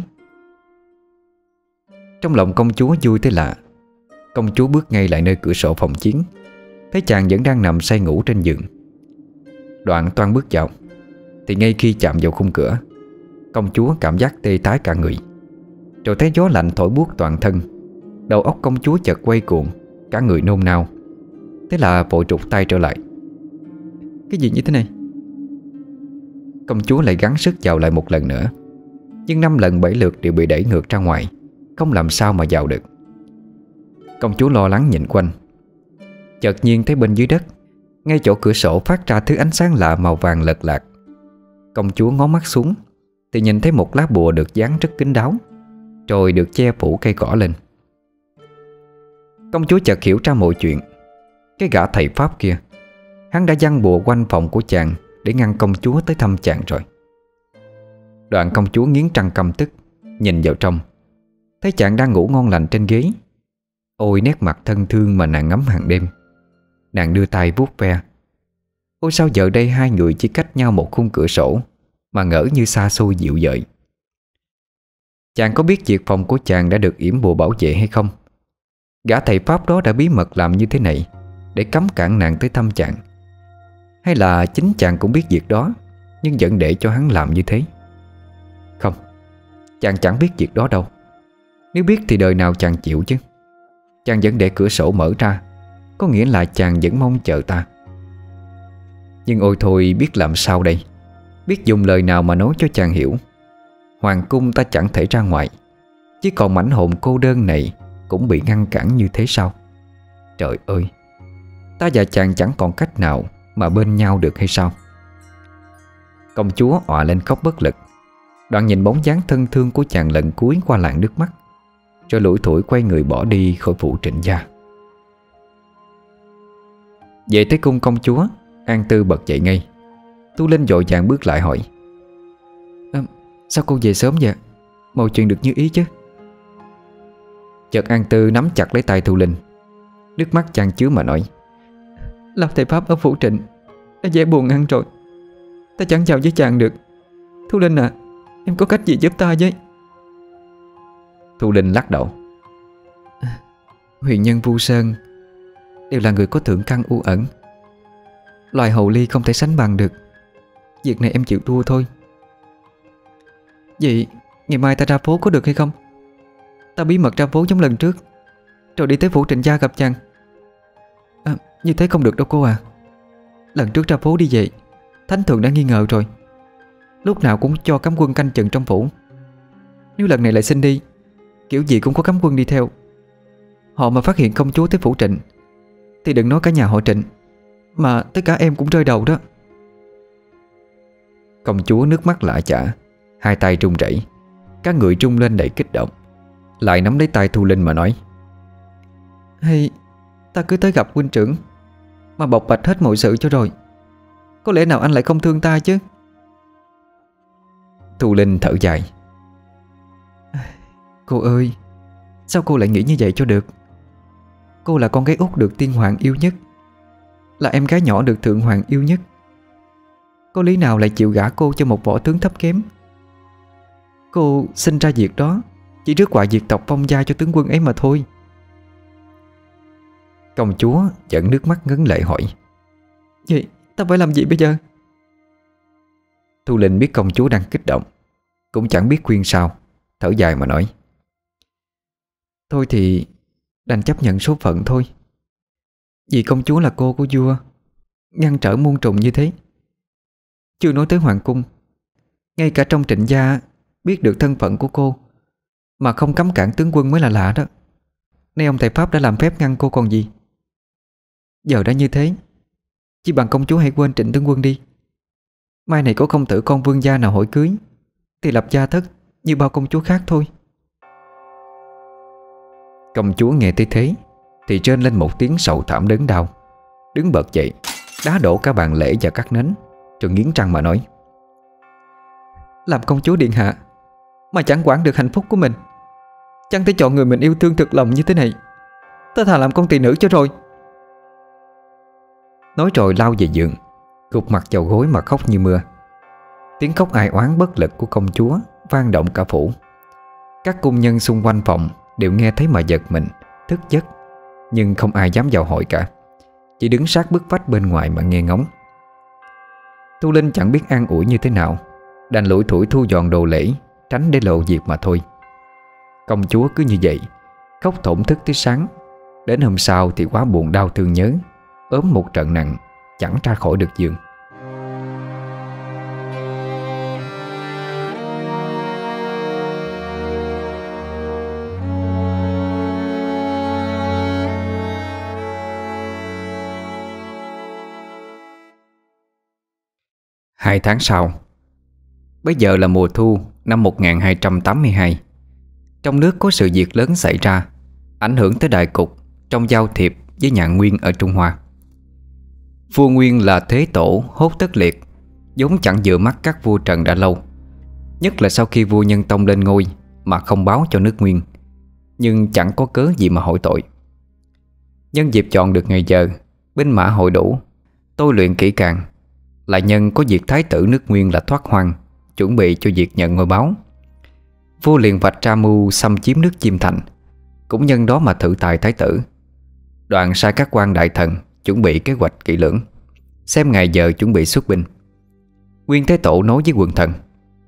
Trong lòng công chúa vui thế lạ. Công chúa bước ngay lại nơi cửa sổ phòng Chiến, thấy chàng vẫn đang nằm say ngủ trên giường. Đoạn toan bước vào, thì ngay khi chạm vào khung cửa, công chúa cảm giác tê tái cả người. Rồi thấy gió lạnh thổi buốt toàn thân. Đầu óc công chúa chợt quay cuồng, cả người nôn nao. Thế là vội trục tay trở lại. "Cái gì như thế này?" Công chúa lại gắng sức vào lại một lần nữa, nhưng năm lần bảy lượt đều bị đẩy ngược ra ngoài, không làm sao mà vào được. Công chúa lo lắng nhìn quanh. Chợt nhiên thấy bên dưới đất, ngay chỗ cửa sổ phát ra thứ ánh sáng lạ màu vàng lật lạc. Công chúa ngó mắt xuống thì nhìn thấy một lá bùa được dán rất kín đáo, rồi được che phủ cây cỏ lên. Công chúa chợt hiểu ra mọi chuyện. Cái gã thầy pháp kia, hắn đã giăng bùa quanh phòng của chàng để ngăn công chúa tới thăm chàng rồi. Đoạn công chúa nghiến răng căm tức, nhìn vào trong, thấy chàng đang ngủ ngon lành trên ghế. Ôi nét mặt thân thương mà nàng ngắm hàng đêm. Nàng đưa tay vuốt ve. Ôi sao giờ đây hai người chỉ cách nhau một khung cửa sổ mà ngỡ như xa xôi dịu dợi. Chàng có biết việc phòng của chàng đã được yểm bùa bảo vệ hay không? Gã thầy pháp đó đã bí mật làm như thế này để cấm cản nàng tới thăm chàng, hay là chính chàng cũng biết việc đó nhưng vẫn để cho hắn làm như thế? Không, chàng chẳng biết việc đó đâu. Nếu biết thì đời nào chàng chịu chứ. Chàng vẫn để cửa sổ mở ra, có nghĩa là chàng vẫn mong chờ ta. Nhưng ôi thôi, biết làm sao đây? Biết dùng lời nào mà nói cho chàng hiểu. Hoàng cung ta chẳng thể ra ngoài, chỉ còn mảnh hồn cô đơn này cũng bị ngăn cản như thế sao? Trời ơi! Ta và chàng chẳng còn cách nào mà bên nhau được hay sao? Công chúa òa lên khóc bất lực. Đoạn nhìn bóng dáng thân thương của chàng lần cuối qua làn nước mắt, rồi lủi thủi quay người bỏ đi khỏi phủ Trịnh gia. Về tới cung công chúa, An Tư bật dậy ngay. Thu Linh vội vàng bước lại hỏi: à, sao cô về sớm vậy? Mọi chuyện được như ý chứ? Chợt An Tư nắm chặt lấy tay Thu Linh, nước mắt chan chứa mà nói: làm thầy Pháp ở phủ Trịnh đã dễ buồn ăn rồi. Ta chẳng chào với chàng được. Thu Linh à, em có cách gì giúp ta với? Thu Linh lắc đầu: huyền nhân Vu Sơn đều là người có thượng căn u ẩn, loài hầu ly không thể sánh bằng được. Việc này em chịu thua thôi. Vậy ngày mai ta ra phố có được hay không? Ta bí mật ra phố giống lần trước, rồi đi tới phủ Trịnh gia gặp chàng. À, như thế không được đâu cô à. Lần trước ra phố đi về, thánh thượng đã nghi ngờ rồi, lúc nào cũng cho cấm quân canh chừng trong phủ. Nếu lần này lại xin đi, kiểu gì cũng có cấm quân đi theo. Họ mà phát hiện công chúa tới phủ Trịnh thì đừng nói cả nhà họ Trịnh, mà tất cả em cũng rơi đầu đó. Công chúa nước mắt lã chả, hai tay run rẩy, các người trung lên đầy kích động, lại nắm lấy tay Thu Linh mà nói: hay ta cứ tới gặp huynh trưởng mà bộc bạch hết mọi sự cho rồi, có lẽ nào anh lại không thương ta chứ? Thu Linh thở dài: cô ơi, sao cô lại nghĩ như vậy cho được? Cô là con gái út được tiên hoàng yêu nhất, là em gái nhỏ được thượng hoàng yêu nhất. Có lý nào lại chịu gả cô cho một võ tướng thấp kém? Cô sinh ra việc đó chỉ rước họa diệt tộc phong gia cho tướng quân ấy mà thôi. Công chúa dẫn nước mắt ngấn lệ hỏi: vậy ta phải làm gì bây giờ? Thu Linh biết công chúa đang kích động, cũng chẳng biết khuyên sao, thở dài mà nói: thôi thì đành chấp nhận số phận thôi. Vì công chúa là cô của vua, ngăn trở muôn trùng như thế. Chưa nói tới hoàng cung, ngay cả trong Trịnh gia biết được thân phận của cô mà không cấm cản tướng quân mới là lạ đó. Nay ông thầy Pháp đã làm phép ngăn cô còn gì. Giờ đã như thế, chỉ bằng công chúa hãy quên Trịnh tướng quân đi. Mai này có công tử con vương gia nào hỏi cưới thì lập gia thất như bao công chúa khác thôi. Công chúa nghe tới thế thì rên lên một tiếng sầu thảm đớn đau, đứng bật dậy, đá đổ cả bàn lễ và các nến, rồi nghiến răng mà nói: làm công chúa điện hạ mà chẳng quản được hạnh phúc của mình, chẳng thể chọn người mình yêu thương thực lòng như thế này. Ta thà làm con tỳ nữ cho rồi. Nói rồi lao về giường, gục mặt vào gối mà khóc như mưa. Tiếng khóc ai oán bất lực của công chúa vang động cả phủ. Các cung nhân xung quanh phòng đều nghe thấy mà giật mình, thức giấc, nhưng không ai dám vào hỏi cả, chỉ đứng sát bức vách bên ngoài mà nghe ngóng. Thu Linh chẳng biết an ủi như thế nào, đành lủi thủi thu dọn đồ lễ, tránh để lộ việc mà thôi. Công chúa cứ như vậy khóc thổn thức tới sáng. Đến hôm sau thì quá buồn đau thương nhớ, ốm một trận nặng, chẳng ra khỏi được giường. Hai tháng sau, bây giờ là mùa thu năm một nghìn hai trăm tám mươi hai. Trong nước có sự việc lớn xảy ra, ảnh hưởng tới đại cục trong giao thiệp với nhà Nguyên ở Trung Hoa. Vua Nguyên là thế tổ hốt tất liệt, vốn chẳng vừa mắt các vua Trần đã lâu, nhất là sau khi vua Nhân Tông lên ngôi mà không báo cho nước Nguyên, nhưng chẳng có cớ gì mà hỏi tội. Nhân dịp chọn được ngày giờ, binh mã hội đủ, tôi luyện kỹ càng, lại nhân có việc thái tử nước Nguyên là Thoát Hoang chuẩn bị cho việc nhận ngôi báo. Vua liền vạch ra mưu xâm chiếm nước Chiêm Thành, cũng nhân đó mà thử tài thái tử. Đoạn sai các quan đại thần chuẩn bị kế hoạch kỹ lưỡng, xem ngày giờ chuẩn bị xuất binh. Nguyên Thế Tổ nói với quần thần: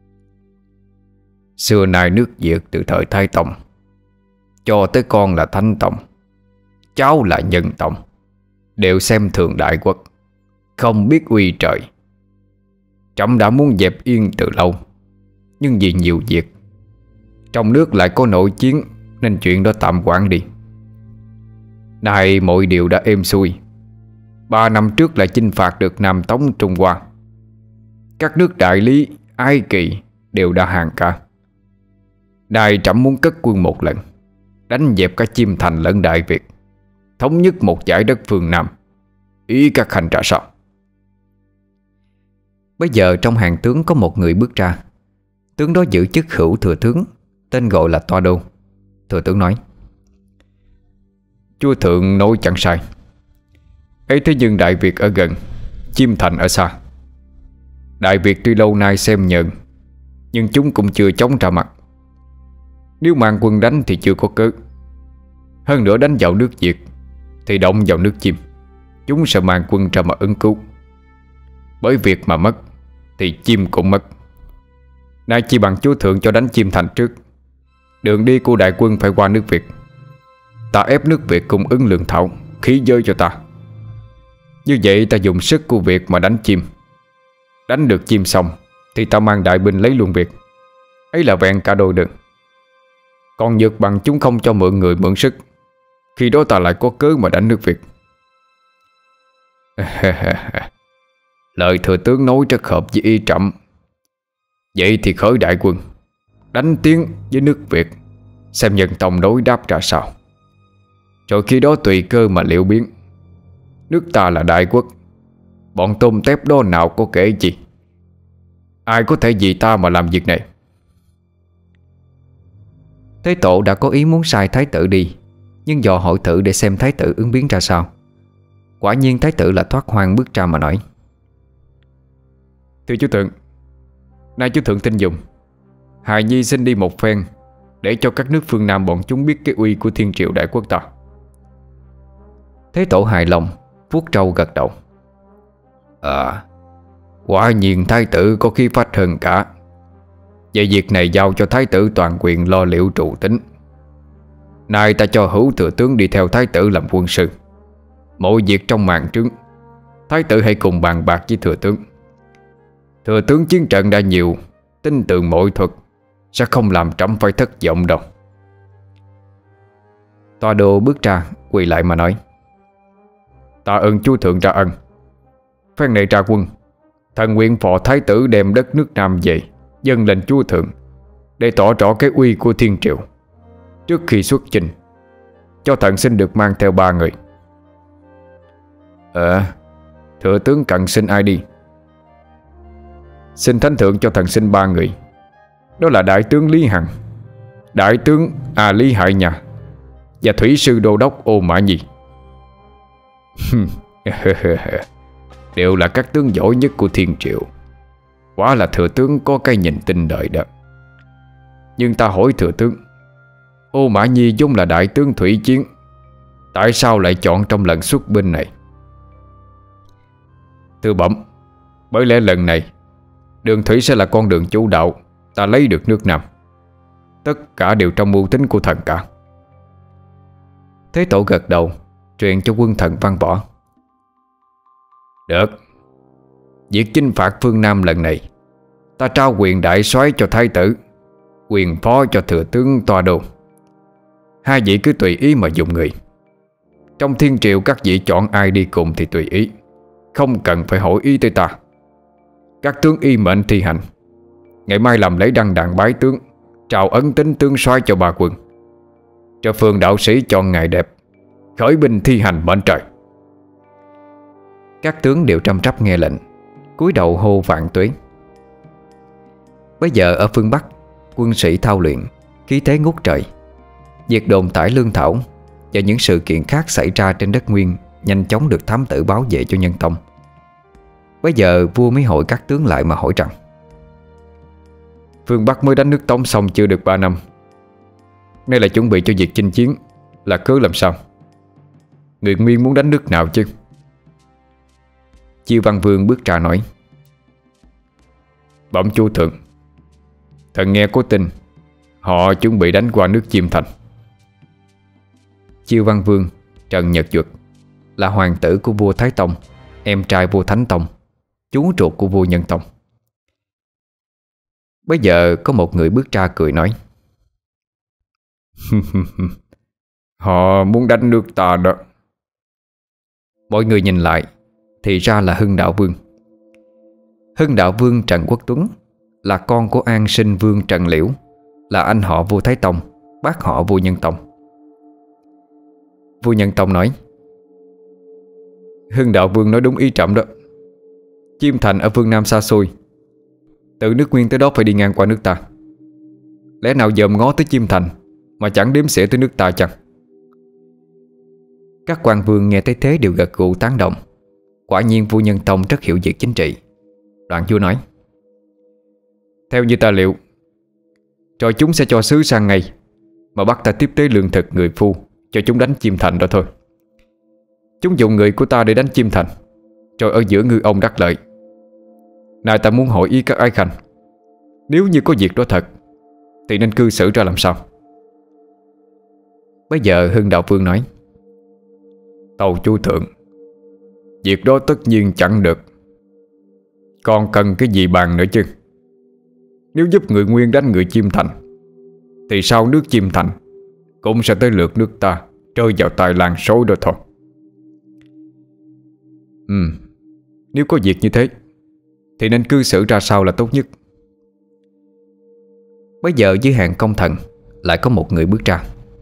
xưa nay nước Việt từ thời Thái Tông cho tới con là Thánh Tông, cháu là Nhân Tông, đều xem thường đại quốc, không biết uy trời. Trẫm đã muốn dẹp yên từ lâu, nhưng vì nhiều việc, trong nước lại có nội chiến, nên chuyện đó tạm quản đi. Nay mọi điều đã êm xuôi,
Ba năm trước lại chinh phạt được Nam Tống Trung Hoa. Các nước Đại Lý, Ai Kỳ đều đã hàng cả. Đài trẫm muốn cất quân một lần, đánh dẹp cả Chiêm Thành lẫn Đại Việt, thống nhất một dải đất phương Nam. Ý các hành trả sao?
Bây giờ trong hàng tướng có một người bước ra. Tướng đó giữ chức hữu thừa tướng, tên gọi là Toa Đô. Thừa tướng nói:
Chúa thượng nói chẳng sai. Ấy thế nhưng Đại Việt ở gần, Chiêm Thành ở xa. Đại Việt tuy lâu nay xem nhờn, nhưng chúng cũng chưa chống ra mặt. Nếu mang quân đánh thì chưa có cớ. Hơn nữa đánh vào nước Việt thì động vào nước Chiêm, chúng sẽ mang quân ra mà ứng cứu. Bởi việc mà mất thì Chiêm cũng mất. Nay chỉ bằng chúa thượng cho đánh Chiêm Thành trước. Đường đi của đại quân phải qua nước Việt. Ta ép nước Việt cung ứng lương thảo, khí giới cho ta. Như vậy ta dùng sức của Việt mà đánh Chiêm. Đánh được Chiêm xong thì ta mang đại binh lấy luôn Việt. Ấy là vẹn cả đôi đường. Còn nhược bằng chúng không cho mượn người mượn sức, khi đó ta lại có cớ mà đánh nước Việt. Lời thừa tướng nói rất hợp với ý trẫm. Vậy thì khởi đại quân, đánh tiếng với nước Việt, xem nhân tông đối đáp ra sao. Rồi khi đó tùy cơ mà liệu biến. Nước ta là đại quốc, bọn tôm tép đó nào có kể gì. Ai có thể vì ta mà làm việc này.
Thế Tổ đã có ý muốn sai thái tử đi, nhưng dò hỏi thử để xem thái tử ứng biến ra sao. Quả nhiên thái tử là thoát hoang bước ra mà nói:
Thưa chúa thượng, nay chúa thượng tin dùng, hài nhi xin đi một phen, để cho các nước phương Nam bọn chúng biết cái uy của thiên triệu đại quốc ta.
Thế Tổ hài lòng, vuốt râu gật đầu:
À, quả nhiên thái tử có khí phách hơn cả. Vậy việc này giao cho thái tử toàn quyền lo liệu trụ tính. Nay ta cho hữu thừa tướng đi theo thái tử làm quân sư. Mọi việc trong màn trướng, thái tử hãy cùng bàn bạc với thừa tướng. Thừa tướng chiến trận đã nhiều, tin tưởng mọi thuật sẽ không làm trẫm phải thất vọng đâu.
Toa Đô bước ra quỳ lại mà nói:
Tạ ơn chúa thượng ra ân. Phen này ra quân, thần nguyện phò thái tử đem đất nước Nam về dâng lên chúa thượng, để tỏ rõ cái uy của thiên triệu. Trước khi xuất chinh, cho thần xin được mang theo ba người. Ờ, thừa tướng cần xin ai đi? Xin thánh thượng cho thần xin ba người. Đó là đại tướng Lý Hằng, đại tướng À Lý Hải Nhà và thủy sư đô đốc Ô Mã Nhi. Đều là các tướng giỏi nhất của thiên triệu. Quả là thừa tướng có cái nhìn tin đời đó. Nhưng ta hỏi thừa tướng, Ô Mã Nhi vốn là đại tướng thủy chiến, tại sao lại chọn trong lần xuất binh này? Thưa bẩm, bởi lẽ lần này đường thủy sẽ là con đường chủ đạo, ta lấy được nước Nam. Tất cả đều trong mưu tính của thần cả.
Thế Tổ gật đầu, truyền cho quân thần văn võ:
Được. Việc chinh phạt phương Nam lần này, ta trao quyền đại soái cho thái tử, quyền phó cho thừa tướng Toa Đô. Hai vị cứ tùy ý mà dùng người. Trong thiên triệu các vị chọn ai đi cùng thì tùy ý, không cần phải hỏi ý tới ta. Các tướng y mệnh thi hành. Ngày mai làm lễ đăng đàn bái tướng, trao ấn tính tướng soái cho ba quân. Cho phường đạo sĩ chọn ngày đẹp, khởi binh thi hành mệnh trời.
Các tướng đều trăm trắp nghe lệnh, cúi đầu hô vạn tuế. Bây giờ ở phương Bắc, quân sĩ thao luyện, khí thế ngút trời. Việc đồn tải lương thảo và những sự kiện khác xảy ra trên đất Nguyên nhanh chóng được thám tử báo về cho nhân tông. Bây giờ vua mới hội các tướng lại mà hỏi rằng:
Phương Bắc mới đánh nước Tống xong chưa được ba năm, nay là chuẩn bị cho việc chinh chiến, là cớ làm sao? Người Nguyên muốn đánh nước nào chứ?
Chiêu Văn Vương bước ra nói:
Bẩm chúa thượng, thần nghe có tin họ chuẩn bị đánh qua nước Chiêm Thành.
Chiêu Văn Vương, Trần Nhật Duật, là hoàng tử của vua Thái Tông, em trai vua Thánh Tông, chú ruột của vua Nhân Tông. Bây giờ có một người bước ra cười nói:
Họ muốn đánh nước ta đó.
Mọi người nhìn lại thì ra là Hưng Đạo Vương. Hưng Đạo Vương Trần Quốc Tuấn là con của An Sinh Vương Trần Liễu, là anh họ vua Thái Tông, bác họ vua Nhân Tông. Vua Nhân Tông nói: Hưng Đạo Vương nói đúng ý Trẫm đó. Chiêm Thành ở phương Nam xa xôi, từ nước Nguyên tới đó phải đi ngang qua nước ta. Lẽ nào dòm ngó tới Chiêm Thành mà chẳng đếm xỉa tới nước ta chăng? Các quan vương nghe thấy thế đều gật gù tán đồng. Quả nhiên vua Nhân Tông rất hiểu việc chính trị. Đoạn vua nói: Theo như ta liệu, rồi chúng sẽ cho sứ sang ngay, mà bắt ta tiếp tế lương thực người phu cho chúng đánh Chiêm Thành đó thôi. Chúng dùng người của ta để đánh Chiêm Thành, rồi ở giữa ngư ông đắc lợi. Này ta muốn hỏi ý các ái khanh, nếu như có việc đó thật thì nên cư xử ra làm sao? Bây giờ Hưng Đạo Vương nói: Tâu chúa thượng, việc đó tất nhiên chẳng được. Còn cần cái gì bàn nữa chứ? Nếu giúp người Nguyên đánh người Chiêm Thành, thì sau nước Chiêm Thành cũng sẽ tới lượt nước ta rơi vào tay làng sói đó thôi. Ừ, nếu có việc như thế thì nên cư xử ra sao là tốt nhất. Bây giờ dưới hàng công thần lại có một người bước ra: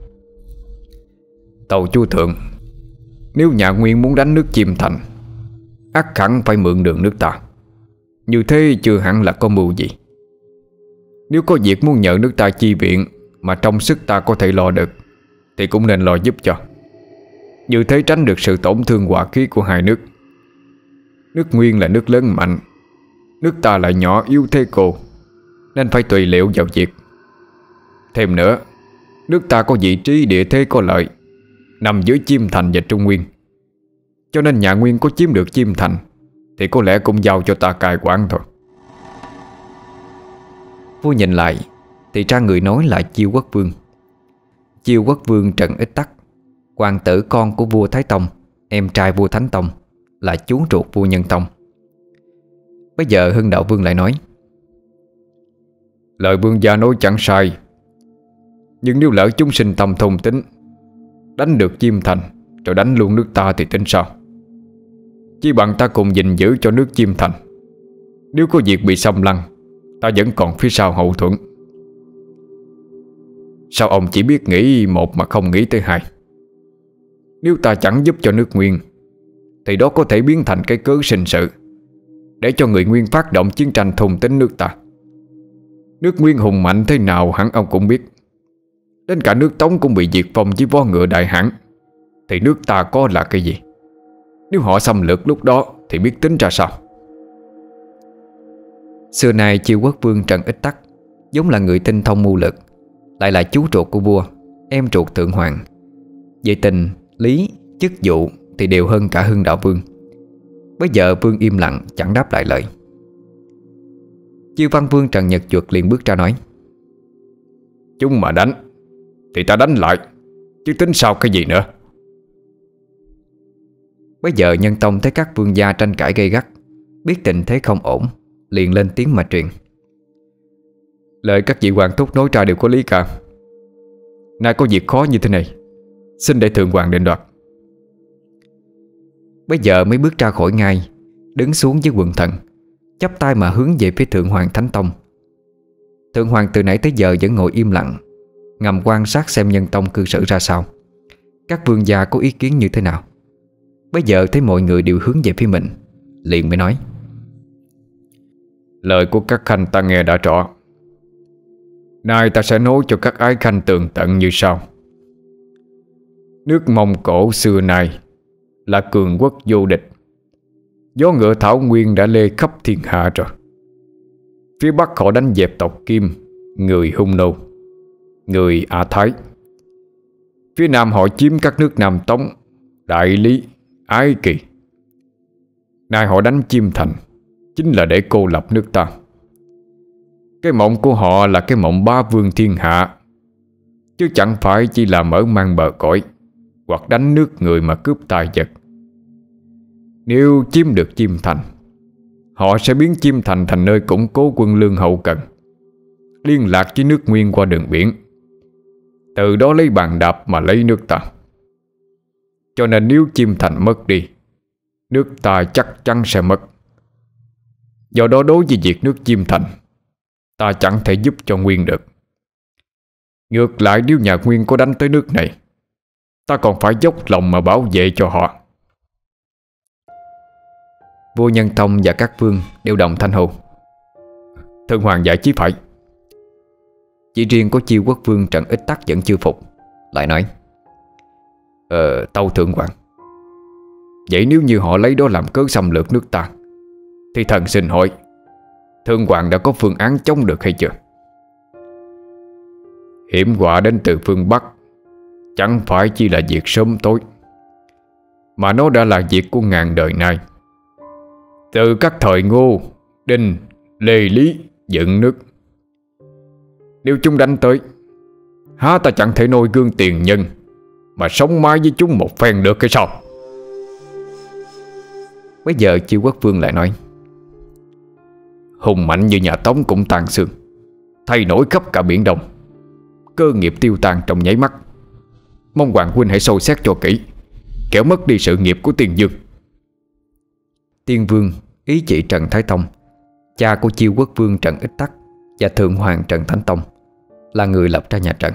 Tâu chúa thượng, nếu nhà Nguyên muốn đánh nước Chiêm Thành, ắt hẳn phải mượn đường nước ta. Như thế chưa hẳn là có mưu gì. Nếu có việc muốn nhờ nước ta chi viện mà trong sức ta có thể lo được, thì cũng nên lo giúp cho. Như thế tránh được sự tổn thương hòa khí của hai nước. Nước Nguyên là nước lớn mạnh, nước ta lại nhỏ yếu thế cô, nên phải tùy liệu vào việc. Thêm nữa, nước ta có vị trí địa thế có lợi, nằm giữa Chiêm Thành và Trung Nguyên, cho nên nhà Nguyên có chiếm được Chiêm Thành thì có lẽ cũng giao cho ta cai quản thôi. Vua nhìn lại thì ra người nói là Chiêu Quốc Vương. Chiêu Quốc Vương Trần Ích Tắc, hoàng tử con của vua Thái Tông, em trai vua Thánh Tông, là chú ruột vua Nhân Tông. Bây giờ Hưng Đạo Vương lại nói: Lời vương gia nói chẳng sai, nhưng nếu lỡ chúng sinh tâm thông tính, đánh được Chiêm Thành rồi đánh luôn nước ta thì tính sao? Chỉ bằng ta cùng gìn giữ cho nước Chiêm Thành. Nếu có việc bị xâm lăng, ta vẫn còn phía sau hậu thuẫn. Sao ông chỉ biết nghĩ một mà không nghĩ tới hai? Nếu ta chẳng giúp cho nước Nguyên, thì đó có thể biến thành cái cớ sinh sự để cho người Nguyên phát động chiến tranh thôn tính nước ta. Nước Nguyên hùng mạnh thế nào hẳn ông cũng biết. Đến cả nước Tống cũng bị diệt vong với vó ngựa Đại Hãn, thì nước ta có là cái gì? Nếu họ xâm lược lúc đó thì biết tính ra sao? Xưa nay Chiêu Quốc Vương Trần Ích Tắc giống là người tinh thông mưu lược, lại là chú ruột của vua, em ruột thượng hoàng. Về tình, lý, chức vụ thì đều hơn cả Hưng Đạo Vương. Bây giờ Vương im lặng chẳng đáp lại lời. Chiêu Văn Vương Trần Nhật Duật liền bước ra nói: Chúng mà đánh thì ta đánh lại, chứ tính sao cái gì nữa. Bây giờ Nhân Tông thấy các vương gia tranh cãi gay gắt, biết tình thế không ổn, liền lên tiếng mà truyền: Lời các vị hoàng thúc nói ra đều có lý cả. Nay có việc khó như thế này, xin để thượng hoàng định đoạt. Bây giờ mới bước ra khỏi ngai, đứng xuống với quần thần, chắp tay mà hướng về phía thượng hoàng Thánh Tông. Thượng hoàng từ nãy tới giờ vẫn ngồi im lặng, ngầm quan sát xem Nhân Tông cư xử ra sao, các vương gia có ý kiến như thế nào. Bây giờ thấy mọi người đều hướng về phía mình, liền mới nói: Lời của các khanh ta nghe đã rõ. Nay ta sẽ nói cho các ái khanh tường tận như sau. Nước Mông Cổ xưa nay là cường quốc vô địch. Gió ngựa thảo nguyên đã lê khắp thiên hạ rồi. Phía Bắc họ đánh dẹp tộc Kim, người Hung Nô, người A Thái. Phía Nam họ chiếm các nước Nam Tống, Đại Lý, Ái Kỳ. Nay họ đánh Chiêm Thành chính là để cô lập nước ta. Cái mộng của họ là cái mộng ba vương thiên hạ, chứ chẳng phải chỉ là mở mang bờ cõi hoặc đánh nước người mà cướp tài vật. Nếu chiếm được Chiêm Thành, họ sẽ biến Chiêm Thành thành nơi củng cố quân lương hậu cần, liên lạc với nước Nguyên qua đường biển, từ đó lấy bàn đạp mà lấy nước ta. Cho nên nếu Chiêm Thành mất đi,
nước ta chắc chắn sẽ mất. Do đó đối với việc nước Chiêm Thành, ta chẳng thể giúp cho Nguyên được. Ngược lại, nếu nhà Nguyên có đánh tới nước này, ta còn phải dốc lòng mà bảo vệ cho họ.
Vua Nhân Tông và các vương đều đồng thanh hô:
Thượng hoàng giải chí phải.
Chỉ riêng có Chiêu Quốc vương Trần Ích Tắc vẫn chưa phục, lại nói:
Ờ, tâu thượng hoàng, vậy nếu như họ lấy đó làm cớ xâm lược nước ta, thì thần xin hỏi, thượng hoàng đã có phương án chống được hay chưa? Hiểm họa đến từ phương Bắc chẳng phải chỉ là việc sớm tối, mà nó đã là việc của ngàn đời nay. Từ các thời Ngô, Đinh, Lê, Lý dựng nước. Nếu chúng đánh tới, há ta chẳng thể nôi gương tiền nhân mà sống mãi với chúng một phen được hay sao?
Bây giờ Chiêu Quốc vương lại nói:
Hùng mạnh như nhà Tống cũng tàn xương, thay nổi khắp cả Biển Đông, cơ nghiệp tiêu tan trong nháy mắt. Mong hoàng huynh hãy sâu xét cho kỹ, kẻo mất đi sự nghiệp của Tiên Dương.
Tiên Vương ý chỉ Trần Thái Tông, cha của Chiêu Quốc vương Trần Ích Tắc và Thượng hoàng Trần Thánh Tông, là người lập ra nhà Trần.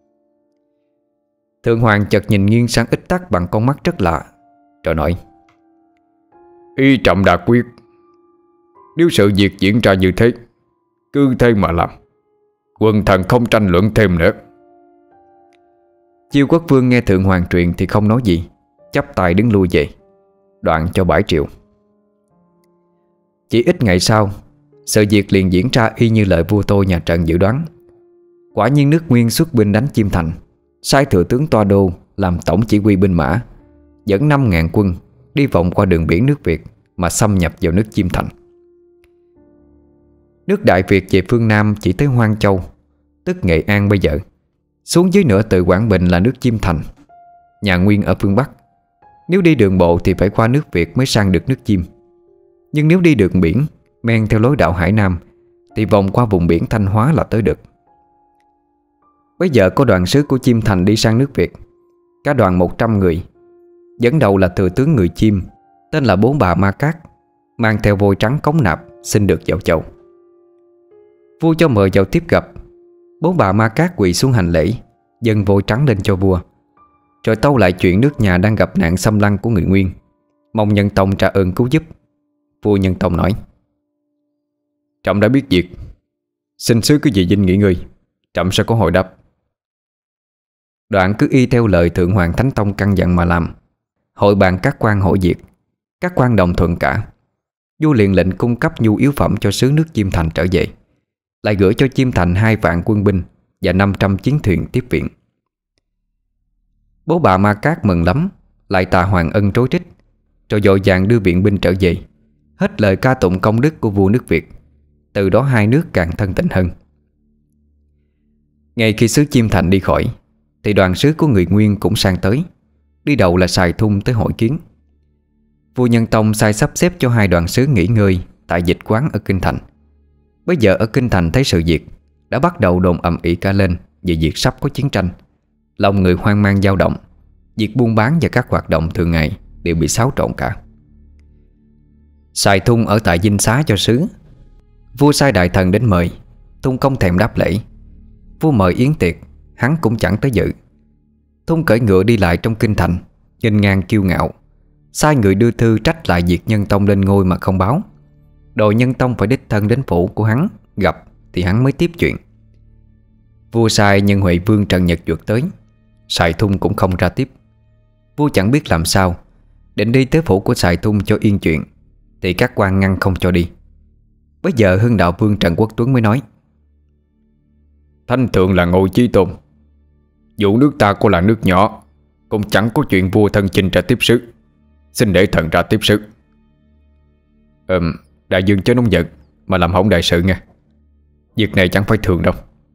Thượng hoàng chợt nhìn nghiêng sang Ích Tắc bằng con mắt rất lạ, rồi nói:
Ý trọng đã quyết. Nếu sự việc diễn ra như thế, cứ thế mà làm, quần thần không tranh luận thêm nữa.
Chiêu Quốc vương nghe Thượng hoàng truyền thì không nói gì, chắp tay đứng lui về, đoạn cho bãi triều. Chỉ ít ngày sau, sự việc liền diễn ra y như lời vua tôi nhà Trần dự đoán. Quả nhiên nước Nguyên xuất binh đánh Chiêm Thành, sai thừa tướng Toa Đô làm tổng chỉ huy binh mã, dẫn năm ngàn quân đi vòng qua đường biển nước Việt mà xâm nhập vào nước Chiêm Thành. Nước Đại Việt về phương Nam chỉ tới Hoang Châu, tức Nghệ An bây giờ. Xuống dưới nữa từ Quảng Bình là nước Chiêm Thành. Nhà Nguyên ở phương Bắc. Nếu đi đường bộ thì phải qua nước Việt mới sang được nước Chiêm. Nhưng nếu đi đường biển, men theo lối đạo Hải Nam, thì vòng qua vùng biển Thanh Hóa là tới được. Bây giờ có đoàn sứ của Chiêm Thành đi sang nước Việt, cả đoàn một trăm người. Dẫn đầu là thừa tướng người Chiêm, tên là Bốn Bà Ma Cát, mang theo vôi trắng cống nạp, xin được vào chầu. Vua cho mời vào tiếp gặp. Bốn Bà Ma Cát quỳ xuống hành lễ, dâng vôi trắng lên cho vua, rồi tâu lại chuyện nước nhà đang gặp nạn xâm lăng của người Nguyên, mong Nhân Tông trả ơn cứu giúp. Vua Nhân Tông nói:
Trẫm đã biết việc, xin sứ cứ về dinh nghỉ ngơi, trẫm sẽ có hồi đáp.
Đoạn cứ y theo lời Thượng hoàng Thánh Tông căn dặn mà làm. Hội bàn các quan hội việc, các quan đồng thuận cả. Vua liền lệnh cung cấp nhu yếu phẩm cho sứ nước Chiêm Thành trở về, lại gửi cho Chiêm Thành hai vạn quân binh và năm trăm chiến thuyền tiếp viện. Bố bà Ma Cát mừng lắm, lại tạ hoàng ân trối trích, rồi vội vàng đưa viện binh trở về, hết lời ca tụng công đức của vua nước Việt. Từ đó hai nước càng thân tình hơn. Ngay khi sứ Chiêm Thành đi khỏi, thì đoàn sứ của người Nguyên cũng sang tới. Đi đầu là Sài Thung tới hội kiến. Vua Nhân Tông sai sắp xếp cho hai đoàn sứ nghỉ ngơi tại dịch quán ở Kinh Thành. Bây giờ ở Kinh Thành thấy sự việc đã bắt đầu đồn ầm ĩ cả lên về việc sắp có chiến tranh. Lòng người hoang mang dao động, việc buôn bán và các hoạt động thường ngày đều bị xáo trộn cả. Sài Thung ở tại dinh xá cho sứ. Vua sai đại thần đến mời, Thung không thèm đáp lễ. Vua mời yến tiệc, hắn cũng chẳng tới dự. Thung cưỡi ngựa đi lại trong kinh thành, nghênh ngang kiêu ngạo, sai người đưa thư trách lại việc Nhân Tông lên ngôi mà không báo, đòi Nhân Tông phải đích thân đến phủ của hắn gặp thì hắn mới tiếp chuyện. Vua sai Nhân Huệ Vương Trần Nhật Duật tới, Sài Thung cũng không ra tiếp. Vua chẳng biết làm sao, định đi tới phủ của Sài Thung cho yên chuyện, thì các quan ngăn không cho đi. Bây giờ Hưng Đạo Vương Trần Quốc Tuấn mới nói:
Thanh thượng là ngôi chí tôn, dù nước ta có là nước nhỏ, cũng chẳng có chuyện vua thân chinh ra tiếp sứ. Xin để thần ra tiếp sứ. Ừm, đại dương chớ nóng giận mà làm hỏng đại sự nha. Việc này chẳng phải thường đâu.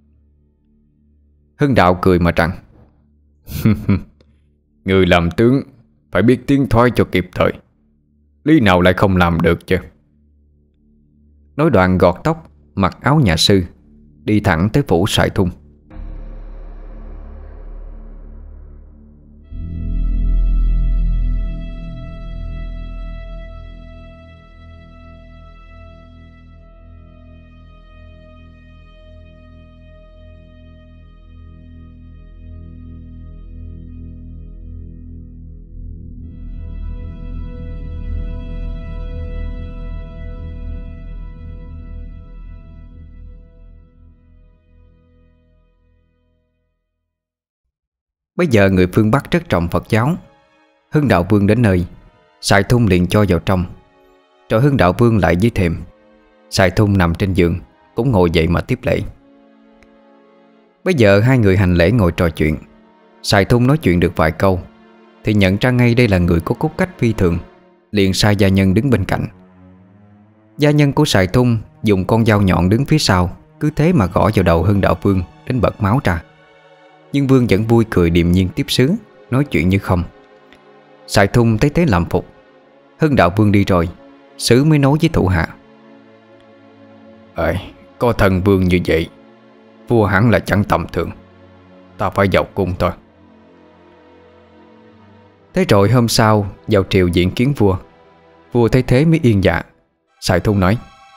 Hưng Đạo cười mà rằng:
Người làm tướng phải biết tiến thoái cho kịp thời, lý nào lại không làm được chứ.
Nói đoạn gọt tóc, mặc áo nhà sư, đi thẳng tới phủ Sài Thung. Bây giờ người phương Bắc rất trọng Phật giáo. Hưng Đạo Vương đến nơi, Sài Thung liền cho vào trong. Rồi Hưng Đạo Vương lại dưới thềm. Sài Thung nằm trên giường cũng ngồi dậy mà tiếp lễ. Bây giờ hai người hành lễ ngồi trò chuyện. Sài Thung nói chuyện được vài câu thì nhận ra ngay đây là người có cốt cách phi thường, liền sai gia nhân đứng bên cạnh. Gia nhân của Sài Thung dùng con dao nhọn đứng phía sau, cứ thế mà gõ vào đầu Hưng Đạo Vương đến bật máu ra. Nhưng Vương vẫn vui cười điềm nhiên tiếp xứ, nói chuyện như không. Sài Thung thấy thế làm phục. Hưng Đạo Vương đi rồi, Sứ mới nói với thủ hạ:
Ờ, có thần vương như vậy, vua hẳn là chẳng tầm thường. Ta phải vào cung thôi.
Thế rồi hôm sau vào triều diện kiến vua. Vua thấy thế mới yên dạ. Sài Thung nói: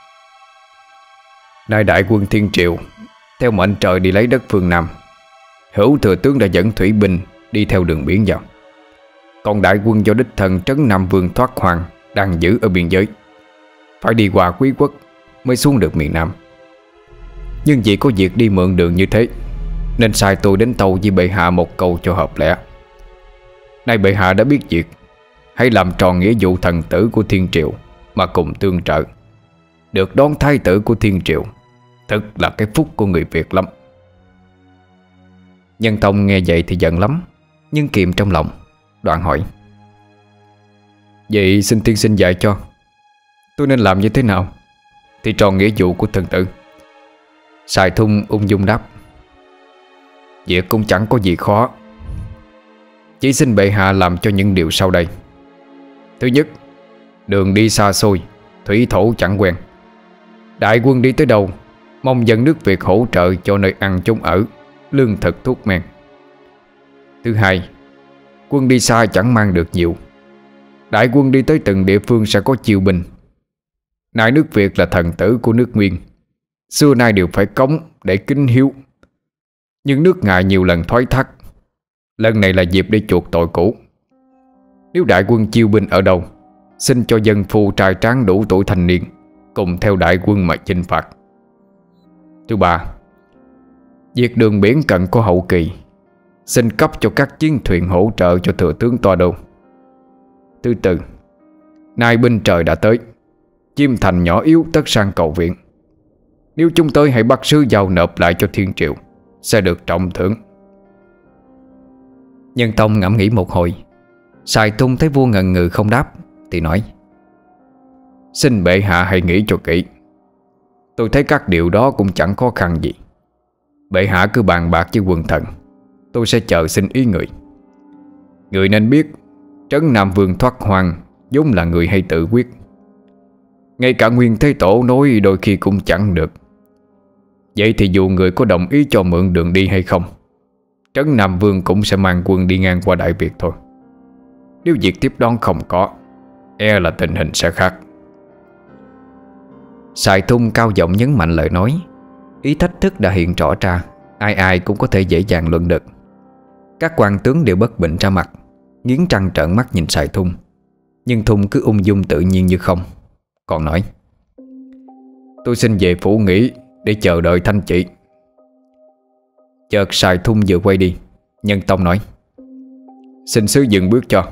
Nay đại quân Thiên Triều theo mệnh trời đi lấy đất phương Nam. Hữu thừa tướng đã dẫn thủy binh đi theo đường biển vào. Còn đại quân do đích thần Trấn Nam Vương Thoát Hoàng đang giữ ở biên giới, phải đi qua Quý Quốc mới xuống được miền Nam. Nhưng vì có việc đi mượn đường như thế, nên sai tôi đến tâu với bệ hạ một câu cho hợp lẽ. Nay bệ hạ đã biết việc, hãy làm tròn nghĩa vụ thần tử của Thiên Triều mà cùng tương trợ. Được đón thái tử của Thiên Triều thật là cái phúc của người Việt lắm.
Nhân Tông nghe vậy thì giận lắm, nhưng kiềm trong lòng. Đoạn hỏi:
Vậy xin tiên sinh dạy cho, tôi nên làm như thế nào thì tròn nghĩa vụ của thần tử?
Sài Thung ung dung đáp:
Việc cũng chẳng có gì khó, chỉ xin bệ hạ làm cho những điều sau đây. Thứ nhất, đường đi xa xôi, thủy thổ chẳng quen. Đại quân đi tới đâu, mong dân nước Việt hỗ trợ cho nơi ăn chốn ở, lương thực thuốc men. Thứ hai, quân đi xa chẳng mang được nhiều. Đại quân đi tới từng địa phương sẽ có chiêu binh. Nay nước Việt là thần tử của nước Nguyên, xưa nay đều phải cống để kính hiếu. Nhưng nước Ngài nhiều lần thoái thác, lần này là dịp để chuộc tội cũ. Nếu đại quân chiêu binh ở đâu, xin cho dân phu trai tráng đủ tuổi thành niên cùng theo đại quân mà chinh phạt. Thứ ba, việc đường biển cần có hậu kỳ, xin cấp cho các chiến thuyền hỗ trợ cho thừa tướng Toa Đô. Thứ tư, nay binh trời đã tới, chim thành nhỏ yếu tất sang cầu viện. Nếu chúng tới hãy bắt sứ giao nộp lại cho Thiên Triều, sẽ được trọng thưởng.
Nhân Tông ngẫm nghĩ một hồi. Sài Thung thấy vua ngần ngừ không đáp thì nói:
Xin bệ hạ hãy nghĩ cho kỹ. Tôi thấy các điều đó cũng chẳng khó khăn gì. Bệ hạ cứ bàn bạc với quần thần, tôi sẽ chờ xin ý người. Người nên biết Trấn Nam Vương Thoát Hoàng vốn là người hay tự quyết. Ngay cả Nguyên Thế Tổ nói đôi khi cũng chẳng được. Vậy thì dù người có đồng ý cho mượn đường đi hay không, Trấn Nam Vương cũng sẽ mang quân đi ngang qua Đại Việt thôi. Nếu việc tiếp đón không có, e là tình hình sẽ khác.
Sài Thung cao giọng nhấn mạnh lời nói. Ý thách thức đã hiện rõ ra, ai ai cũng có thể dễ dàng luận được. Các quan tướng đều bất bình ra mặt, nghiến răng trợn mắt nhìn Sài Thung. Nhưng Thung cứ ung dung tự nhiên như không, còn nói:
Tôi xin về phủ nghỉ để chờ đợi thanh chỉ.
Chợt Sài Thung vừa quay đi, Nhân Tông nói:
Xin sứ dừng bước cho.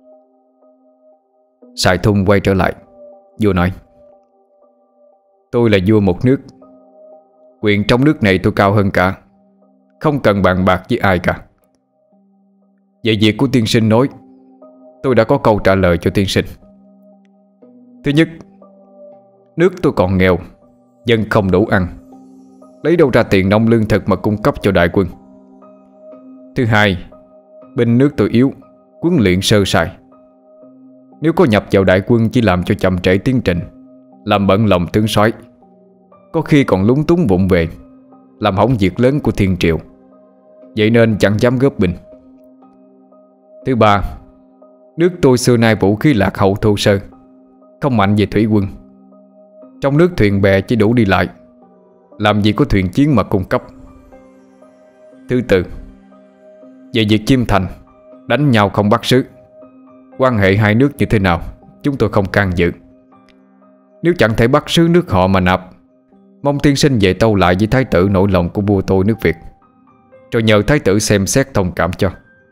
Sài Thung quay trở lại. Vua nói:
Tôi là vua một nước, quyền trong nước này tôi cao hơn cả, không cần bàn bạc với ai cả. Về việc của tiên sinh nói, tôi đã có câu trả lời cho tiên sinh. Thứ nhất, nước tôi còn nghèo, dân không đủ ăn, lấy đâu ra tiền nông lương thực mà cung cấp cho đại quân. Thứ hai, binh nước tôi yếu, huấn luyện sơ sài. Nếu có nhập vào đại quân chỉ làm cho chậm trễ tiến trình, làm bận lòng tướng soái, có khi còn lúng túng vụng về, làm hỏng việc lớn của Thiên Triều. Vậy nên chẳng dám góp binh. Thứ ba, nước tôi xưa nay vũ khí lạc hậu thô sơ, không mạnh về thủy quân. Trong nước thuyền bè chỉ đủ đi lại, làm gì có thuyền chiến mà cung cấp. Thứ tư, về việc chiêm thành, đánh nhau không bắt sứ. Quan hệ hai nước như thế nào chúng tôi không can dự. Nếu chẳng thể bắt sứ nước họ mà nạp, mong tiên sinh về tâu lại với thái tử nỗi lòng của vua tôi nước Việt, rồi nhờ thái tử xem xét thông cảm cho.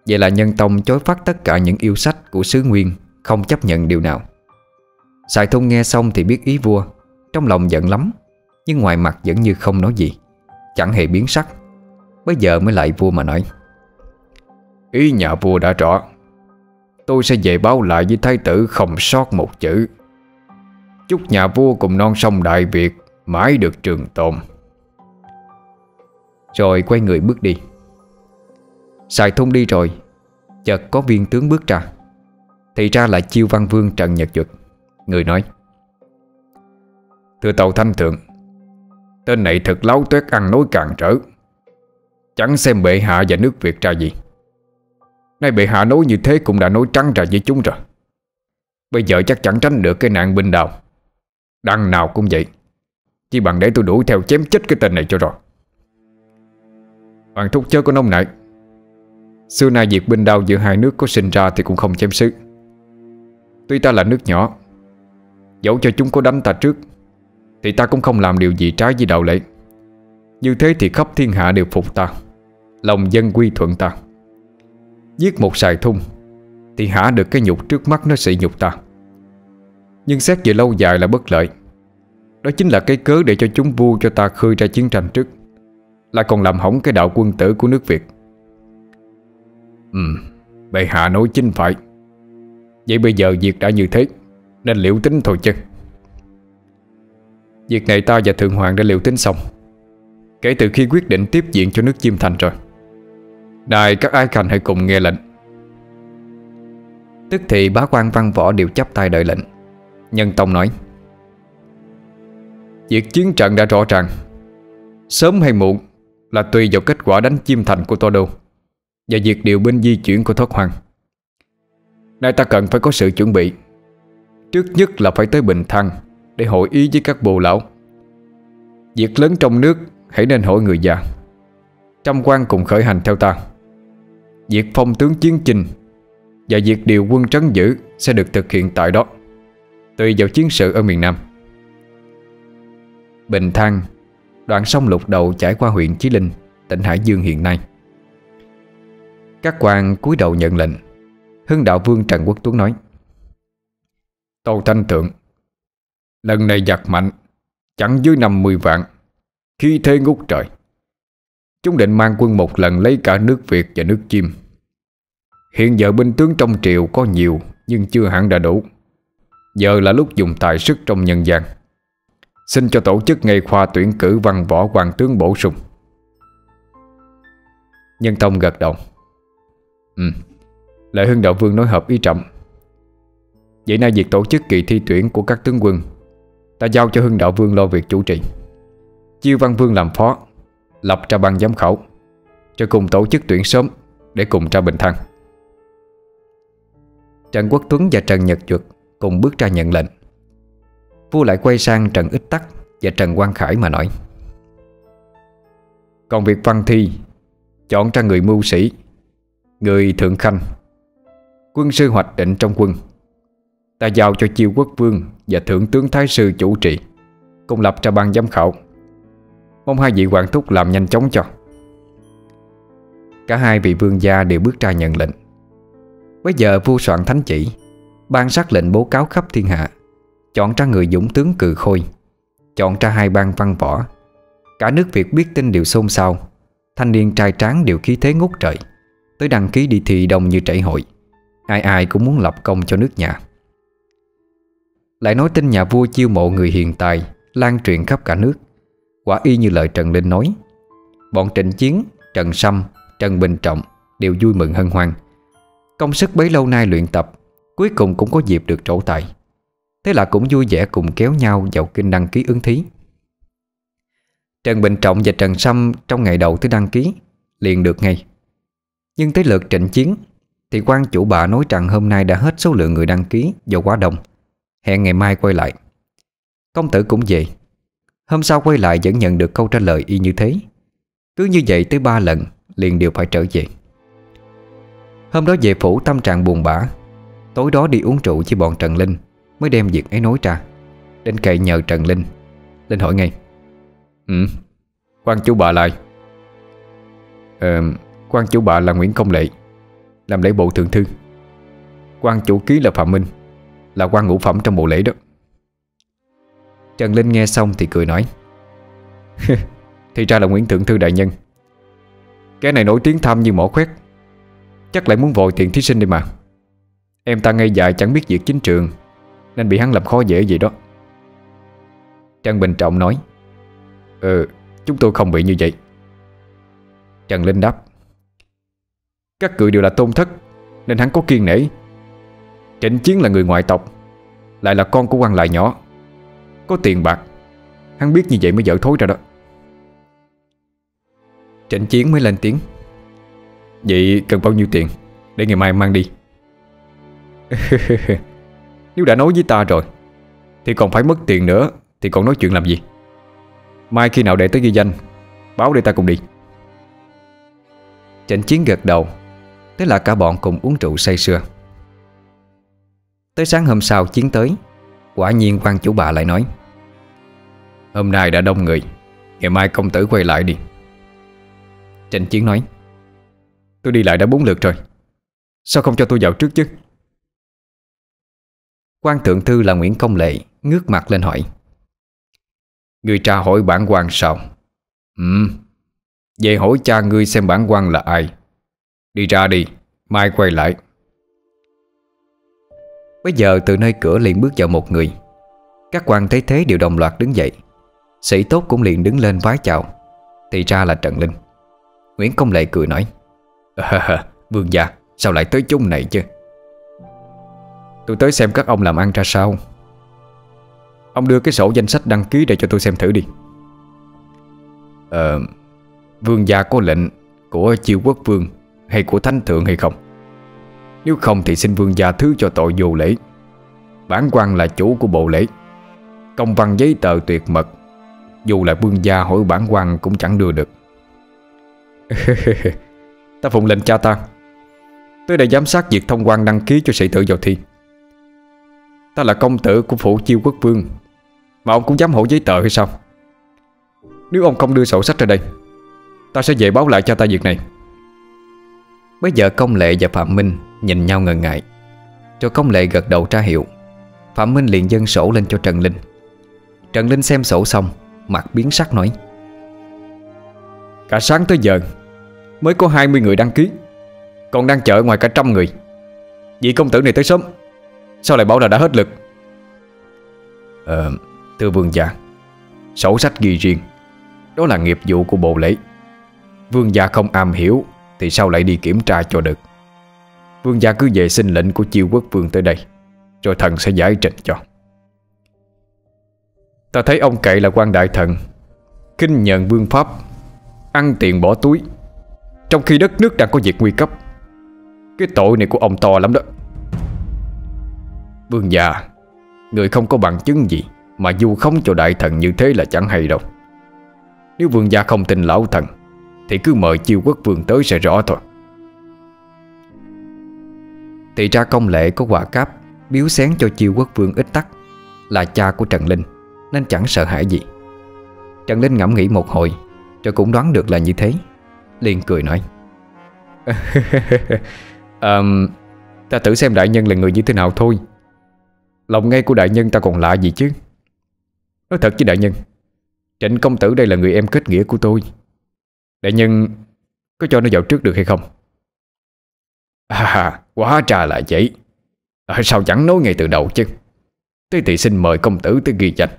Vậy là Nhân Tông chối phát tất cả những yêu sách của xứ Nguyên, không chấp nhận điều nào. Sài Thung nghe xong thì biết ý vua, trong lòng giận lắm, nhưng ngoài mặt vẫn như không nói gì, chẳng hề biến sắc. Bây giờ mới lại vua mà nói:
Ý nhà vua đã rõ, tôi sẽ về báo lại với thái tử không sót một chữ. Chúc nhà vua cùng non sông Đại Việt mãi được trường tồn.
Rồi quay người bước đi. Sài Thung đi rồi, chợt có viên tướng bước ra. Thì ra là Chiêu Văn Vương Trần Nhật Duật. Người nói:
Thưa Tàu Thanh Thượng, tên này thật láo toét, ăn nói càn trở, chẳng xem bệ hạ và nước Việt ra gì. Nay bệ hạ nói như thế cũng đã nói trắng ra với chúng rồi. Bây giờ chắc chẳng tránh được cái nạn binh đào. Đằng nào cũng vậy, chỉ bằng để tôi đuổi theo chém chết cái tên này cho rồi. Hoàng thúc chớ có nông nại. Xưa nay việc binh đao giữa hai nước có sinh ra thì cũng không chém xứ. Tuy ta là nước nhỏ, dẫu cho chúng có đánh ta trước thì ta cũng không làm điều gì trái với đạo lệ. Như thế thì khắp thiên hạ đều phục ta, lòng dân quy thuận ta. Giết một Sài Thung thì hả được cái nhục trước mắt nó sỉ nhục ta. Nhưng xét về lâu dài là bất lợi. Đó chính là cái cớ để cho chúng vua cho ta khơi ra chiến tranh trước, lại còn làm hỏng cái đạo quân tử của nước Việt. Ừ, bệ hạ nói chính phải. Vậy bây giờ việc đã như thế, nên liệu tính thôi chứ. Việc này ta và Thượng Hoàng đã liệu tính xong, kể từ khi quyết định tiếp diện cho nước Chiêm Thành rồi. Này các ái khanh hãy cùng nghe lệnh.
Tức thì bá quan văn võ đều chắp tay đợi lệnh. Nhân Tông nói:
Việc chiến trận đã rõ ràng, sớm hay muộn là tùy vào kết quả đánh Chiêm Thành của Tô Đô và việc điều binh di chuyển của Thoát Hoàng. Nay ta cần phải có sự chuẩn bị. Trước nhất là phải tới Bình Thăng để hội ý với các bồ lão. Việc lớn trong nước hãy nên hỏi người già. Trăm quan cùng khởi hành theo ta. Việc phong tướng chiến chinh và việc điều quân trấn giữ sẽ được thực hiện tại đó, tùy vào chiến sự ở miền Nam.
Bình Thăng, đoạn sông Lục Đầu chảy qua huyện Chí Linh, tỉnh Hải Dương hiện nay. Các quan cúi đầu nhận lệnh. Hưng đạo vương Trần Quốc Tuấn nói:
Tâu Thanh Thượng, lần này giặc mạnh, chẳng dưới năm mươi vạn, khí thế ngút trời. Chúng định mang quân một lần lấy cả nước Việt và nước Chiêm. Hiện giờ binh tướng trong triều có nhiều, nhưng chưa hẳn đã đủ. Giờ là lúc dùng tài sức trong nhân gian. Xin cho tổ chức ngay khoa tuyển cử văn võ quan tướng bổ sung.
Nhân Tông gật đầu.
Ừ, Lệ Hưng đạo vương nói hợp ý Trẫm. Vậy nay việc tổ chức kỳ thi tuyển của các tướng quân, ta giao cho Hưng đạo vương lo việc chủ trì. Chiêu Văn Vương làm phó, lập ra ban giám khảo, cho cùng tổ chức tuyển sớm để cùng ra Bình Thăng.
Trần Quốc Tuấn và Trần Nhật Duật cùng bước ra nhận lệnh. Vua lại quay sang Trần Ích Tắc và Trần Quang Khải mà nói:
Còn việc văn thi, chọn ra người mưu sĩ, người thượng khanh, quân sư hoạch định trong quân, ta giao cho Chiêu Quốc Vương và Thượng tướng Thái sư chủ trì, cùng lập ra ban giám khảo. Mong hai vị hoàng thúc làm nhanh chóng cho.
Cả hai vị vương gia đều bước ra nhận lệnh. Bây giờ vua soạn thánh chỉ, ban sắc lệnh bố cáo khắp thiên hạ, chọn ra người dũng tướng cừ khôi, chọn ra hai ban văn võ. Cả nước Việt biết tin đều xôn xao. Thanh niên trai tráng đều khí thế ngút trời, tới đăng ký đi thi đông như trảy hội. Ai ai cũng muốn lập công cho nước nhà. Lại nói tin nhà vua chiêu mộ người hiền tài lan truyền khắp cả nước. Quả y như lời Trần Linh nói. Bọn Trịnh Chiến, Trần Sâm, Trần Bình Trọng đều vui mừng hân hoan. Công sức bấy lâu nay luyện tập, cuối cùng cũng có dịp được trổ tài. Thế là cũng vui vẻ cùng kéo nhau vào kinh đăng ký ứng thí. Trần Bình Trọng và Trần Sâm trong ngày đầu tới đăng ký liền được ngay. Nhưng tới lượt Trịnh Chiến thì quan chủ bà nói rằng hôm nay đã hết số lượng người đăng ký do quá đông, hẹn ngày mai quay lại. Công tử cũng vậy. Hôm sau quay lại vẫn nhận được câu trả lời y như thế. Cứ như vậy tới ba lần liền đều phải trở về. Hôm đó về phủ tâm trạng buồn bã. Tối đó đi uống rượu với bọn Trần Linh, mới đem việc ấy nói ra. Đến cậy nhờ Trần Linh. Linh hỏi ngay:
Ừ, quan chủ bà lại. Ờ, quan chủ bà là Nguyễn Công Lệ, làm lễ bộ thượng thư. Quan chủ ký là Phạm Minh, là quan ngũ phẩm trong bộ lễ đó.
Trần Linh nghe xong thì cười nói:
Thì ra là Nguyễn thượng thư đại nhân. Cái này nổi tiếng tham như mỏ khoét, chắc lại muốn vội tiền thí sinh đi mà. Em ta ngây dại chẳng biết việc chính trường, nên bị hắn làm khó dễ vậy đó.
Trần Bình Trọng nói:
Ừ, chúng tôi không bị như vậy.
Trần Linh đáp:
Các cự đều là tôn thất, nên hắn có kiêng nể. Trịnh Chiến là người ngoại tộc, lại là con của quan lại nhỏ, có tiền bạc, hắn biết như vậy mới dở thối ra đó.
Trịnh Chiến mới lên tiếng:
Vậy cần bao nhiêu tiền để ngày mai mang đi? Nếu đã nói với ta rồi thì còn phải mất tiền nữa, thì còn nói chuyện làm gì? Mai khi nào để tới ghi danh, báo để ta cùng đi.
Trịnh Chiến gật đầu. Thế là cả bọn cùng uống rượu say sưa. Tới sáng hôm sau Chiến tới, quả nhiên quan chủ bà lại nói:
Hôm nay đã đông người, ngày mai công tử quay lại đi.
Trịnh Chiến nói:
Tôi đi lại đã bốn lượt rồi, sao không cho tôi vào trước chứ?
Quan thượng thư là Nguyễn Công Lệ ngước mặt lên hỏi:
Ngươi tra hỏi bản quan sao? Ừ, vậy hỏi cha ngươi xem bản quan là ai. Đi ra đi, mai quay lại.
Bây giờ từ nơi cửa liền bước vào một người. Các quan thấy thế đều đồng loạt đứng dậy. Sĩ tốt cũng liền đứng lên vái chào. Thì ra là Trần Linh. Nguyễn Công Lệ cười nói:
à, Vương gia, sao lại tới chung này chứ? Tôi tới xem các ông làm ăn ra sao. Ông đưa cái sổ danh sách đăng ký để cho tôi xem thử đi. Ờ, Vương gia có lệnh của Chiêu Quốc Vương hay của Thánh Thượng hay không? Nếu không thì xin vương gia thứ cho tội vô lễ. Bản quan là chủ của bộ lễ, công văn giấy tờ tuyệt mật, dù là vương gia hỏi bản quan cũng chẳng đưa được. Ta phụng lệnh cha ta tới đây giám sát việc thông quan đăng ký cho sĩ tử vào thi. Ta là công tử của phủ Chiêu Quốc Vương, mà ông cũng dám hỏi giấy tờ hay sao? Nếu ông không đưa sổ sách ra đây, ta sẽ về báo lại cho ta việc này.
Bây giờ Công Lệ và Phạm Minh nhìn nhau ngần ngại, rồi Công Lệ gật đầu ra hiệu. Phạm Minh liền dâng sổ lên cho Trần Linh. Trần Linh xem sổ xong, mặt biến sắc nói:
Cả sáng tới giờ mới có hai mươi người đăng ký, còn đang chờ ngoài cả trăm người. Vị công tử này tới sớm, sao lại bảo là đã hết lực? Ờ, thưa vương gia, sổ sách ghi riêng, đó là nghiệp vụ của bộ lễ. Vương gia không am hiểu thì sao lại đi kiểm tra cho được. Vương gia cứ về xin lệnh của Chiêu Quốc Vương tới đây, rồi thần sẽ giải trình cho. Ta thấy ông cậy là quan đại thần, khinh nhờn vương pháp, ăn tiền bỏ túi, trong khi đất nước đang có việc nguy cấp. Cái tội này của ông to lắm đó. Vương gia, người không có bằng chứng gì mà dù không cho đại thần như thế là chẳng hay đâu. Nếu vương gia không tin lão thần thì cứ mời Chiêu Quốc Vương tới sẽ rõ thôi.
Thì ra Công Lệ có quà cáp biếu xén cho Chiêu Quốc Vương ít tắc, là cha của Trần Linh, nên chẳng sợ hãi gì. Trần Linh ngẫm nghĩ một hồi, rồi cũng đoán được là như thế, liền cười nói:
à, Ta thử xem đại nhân là người như thế nào thôi. Lòng ngay của đại nhân ta còn lạ gì chứ. Nói thật với đại nhân, Trịnh công tử đây là người em kết nghĩa của tôi. Đại nhân có cho nó vào trước được hay không? À, quá trà là vậy. À, sao chẳng nói ngay từ đầu chứ. Thế thì xin mời công tử tới ghi danh.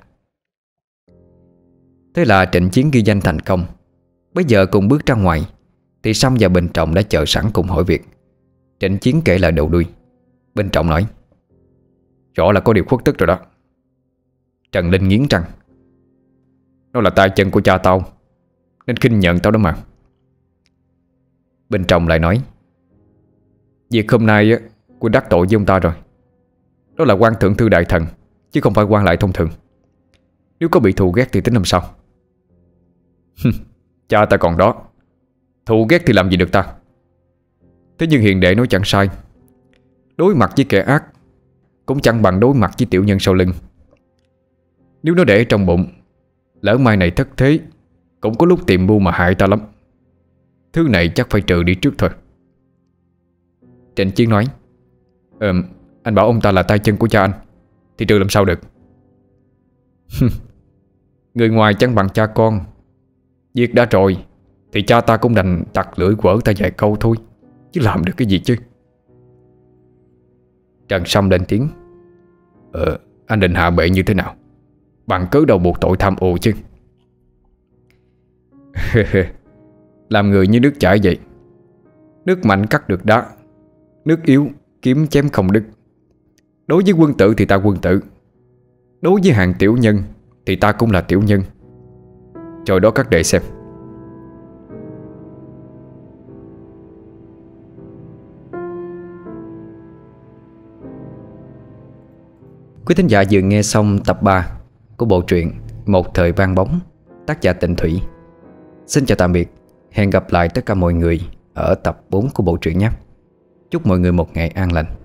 Thế là Trịnh Chiến ghi danh thành công. Bây giờ cùng bước ra ngoài thì Sâm và Bình Trọng đã chờ sẵn cùng hỏi việc. Trịnh Chiến kể lại đầu đuôi. Bình Trọng nói:
Rõ là có điều khuất tức rồi đó. Trần Linh nghiến răng: Nó là tay chân của cha tao, nên khinh nhận tao đó mà.
Bình Trọng lại nói:
Việc hôm nay Quân đắc tội với ông ta rồi. Đó là quan thượng thư đại thần, chứ không phải quan lại thông thường. Nếu có bị thù ghét thì tính làm sao? Cha ta còn đó, thù ghét thì làm gì được ta. Thế nhưng hiền đệ nói chẳng sai. Đối mặt với kẻ ác cũng chẳng bằng đối mặt với tiểu nhân sau lưng. Nếu nó để trong bụng, lỡ mai này thất thế, cũng có lúc tìm mưu mà hại ta lắm. Thứ này chắc phải trừ đi trước thôi. Trịnh Chiến nói: Ờ, anh bảo ông ta là tay chân của cha anh thì Trừ làm sao được. Người ngoài chẳng bằng cha con. Việc đã rồi thì cha ta cũng đành tặc lưỡi quở ta vài câu thôi, chứ làm được cái gì chứ. Trần Sâm lên tiếng: Ờ, anh định hạ bệ như thế nào? Bằng cớ đầu buộc tội tham ô chứ. Làm người như nước chảy vậy. Nước mạnh cắt được đá, nước yếu kiếm chém không đứt. Đối với quân tử thì ta quân tử, đối với hàng tiểu nhân thì ta cũng là tiểu nhân. Rồi đó các đệ xem.
Quý thính giả vừa nghe xong tập ba của bộ truyện Một Thời Vang Bóng, tác giả Tịnh Thủy. Xin chào tạm biệt. Hẹn gặp lại tất cả mọi người ở tập bốn của bộ truyện nhé. Chúc mọi người một ngày an lành.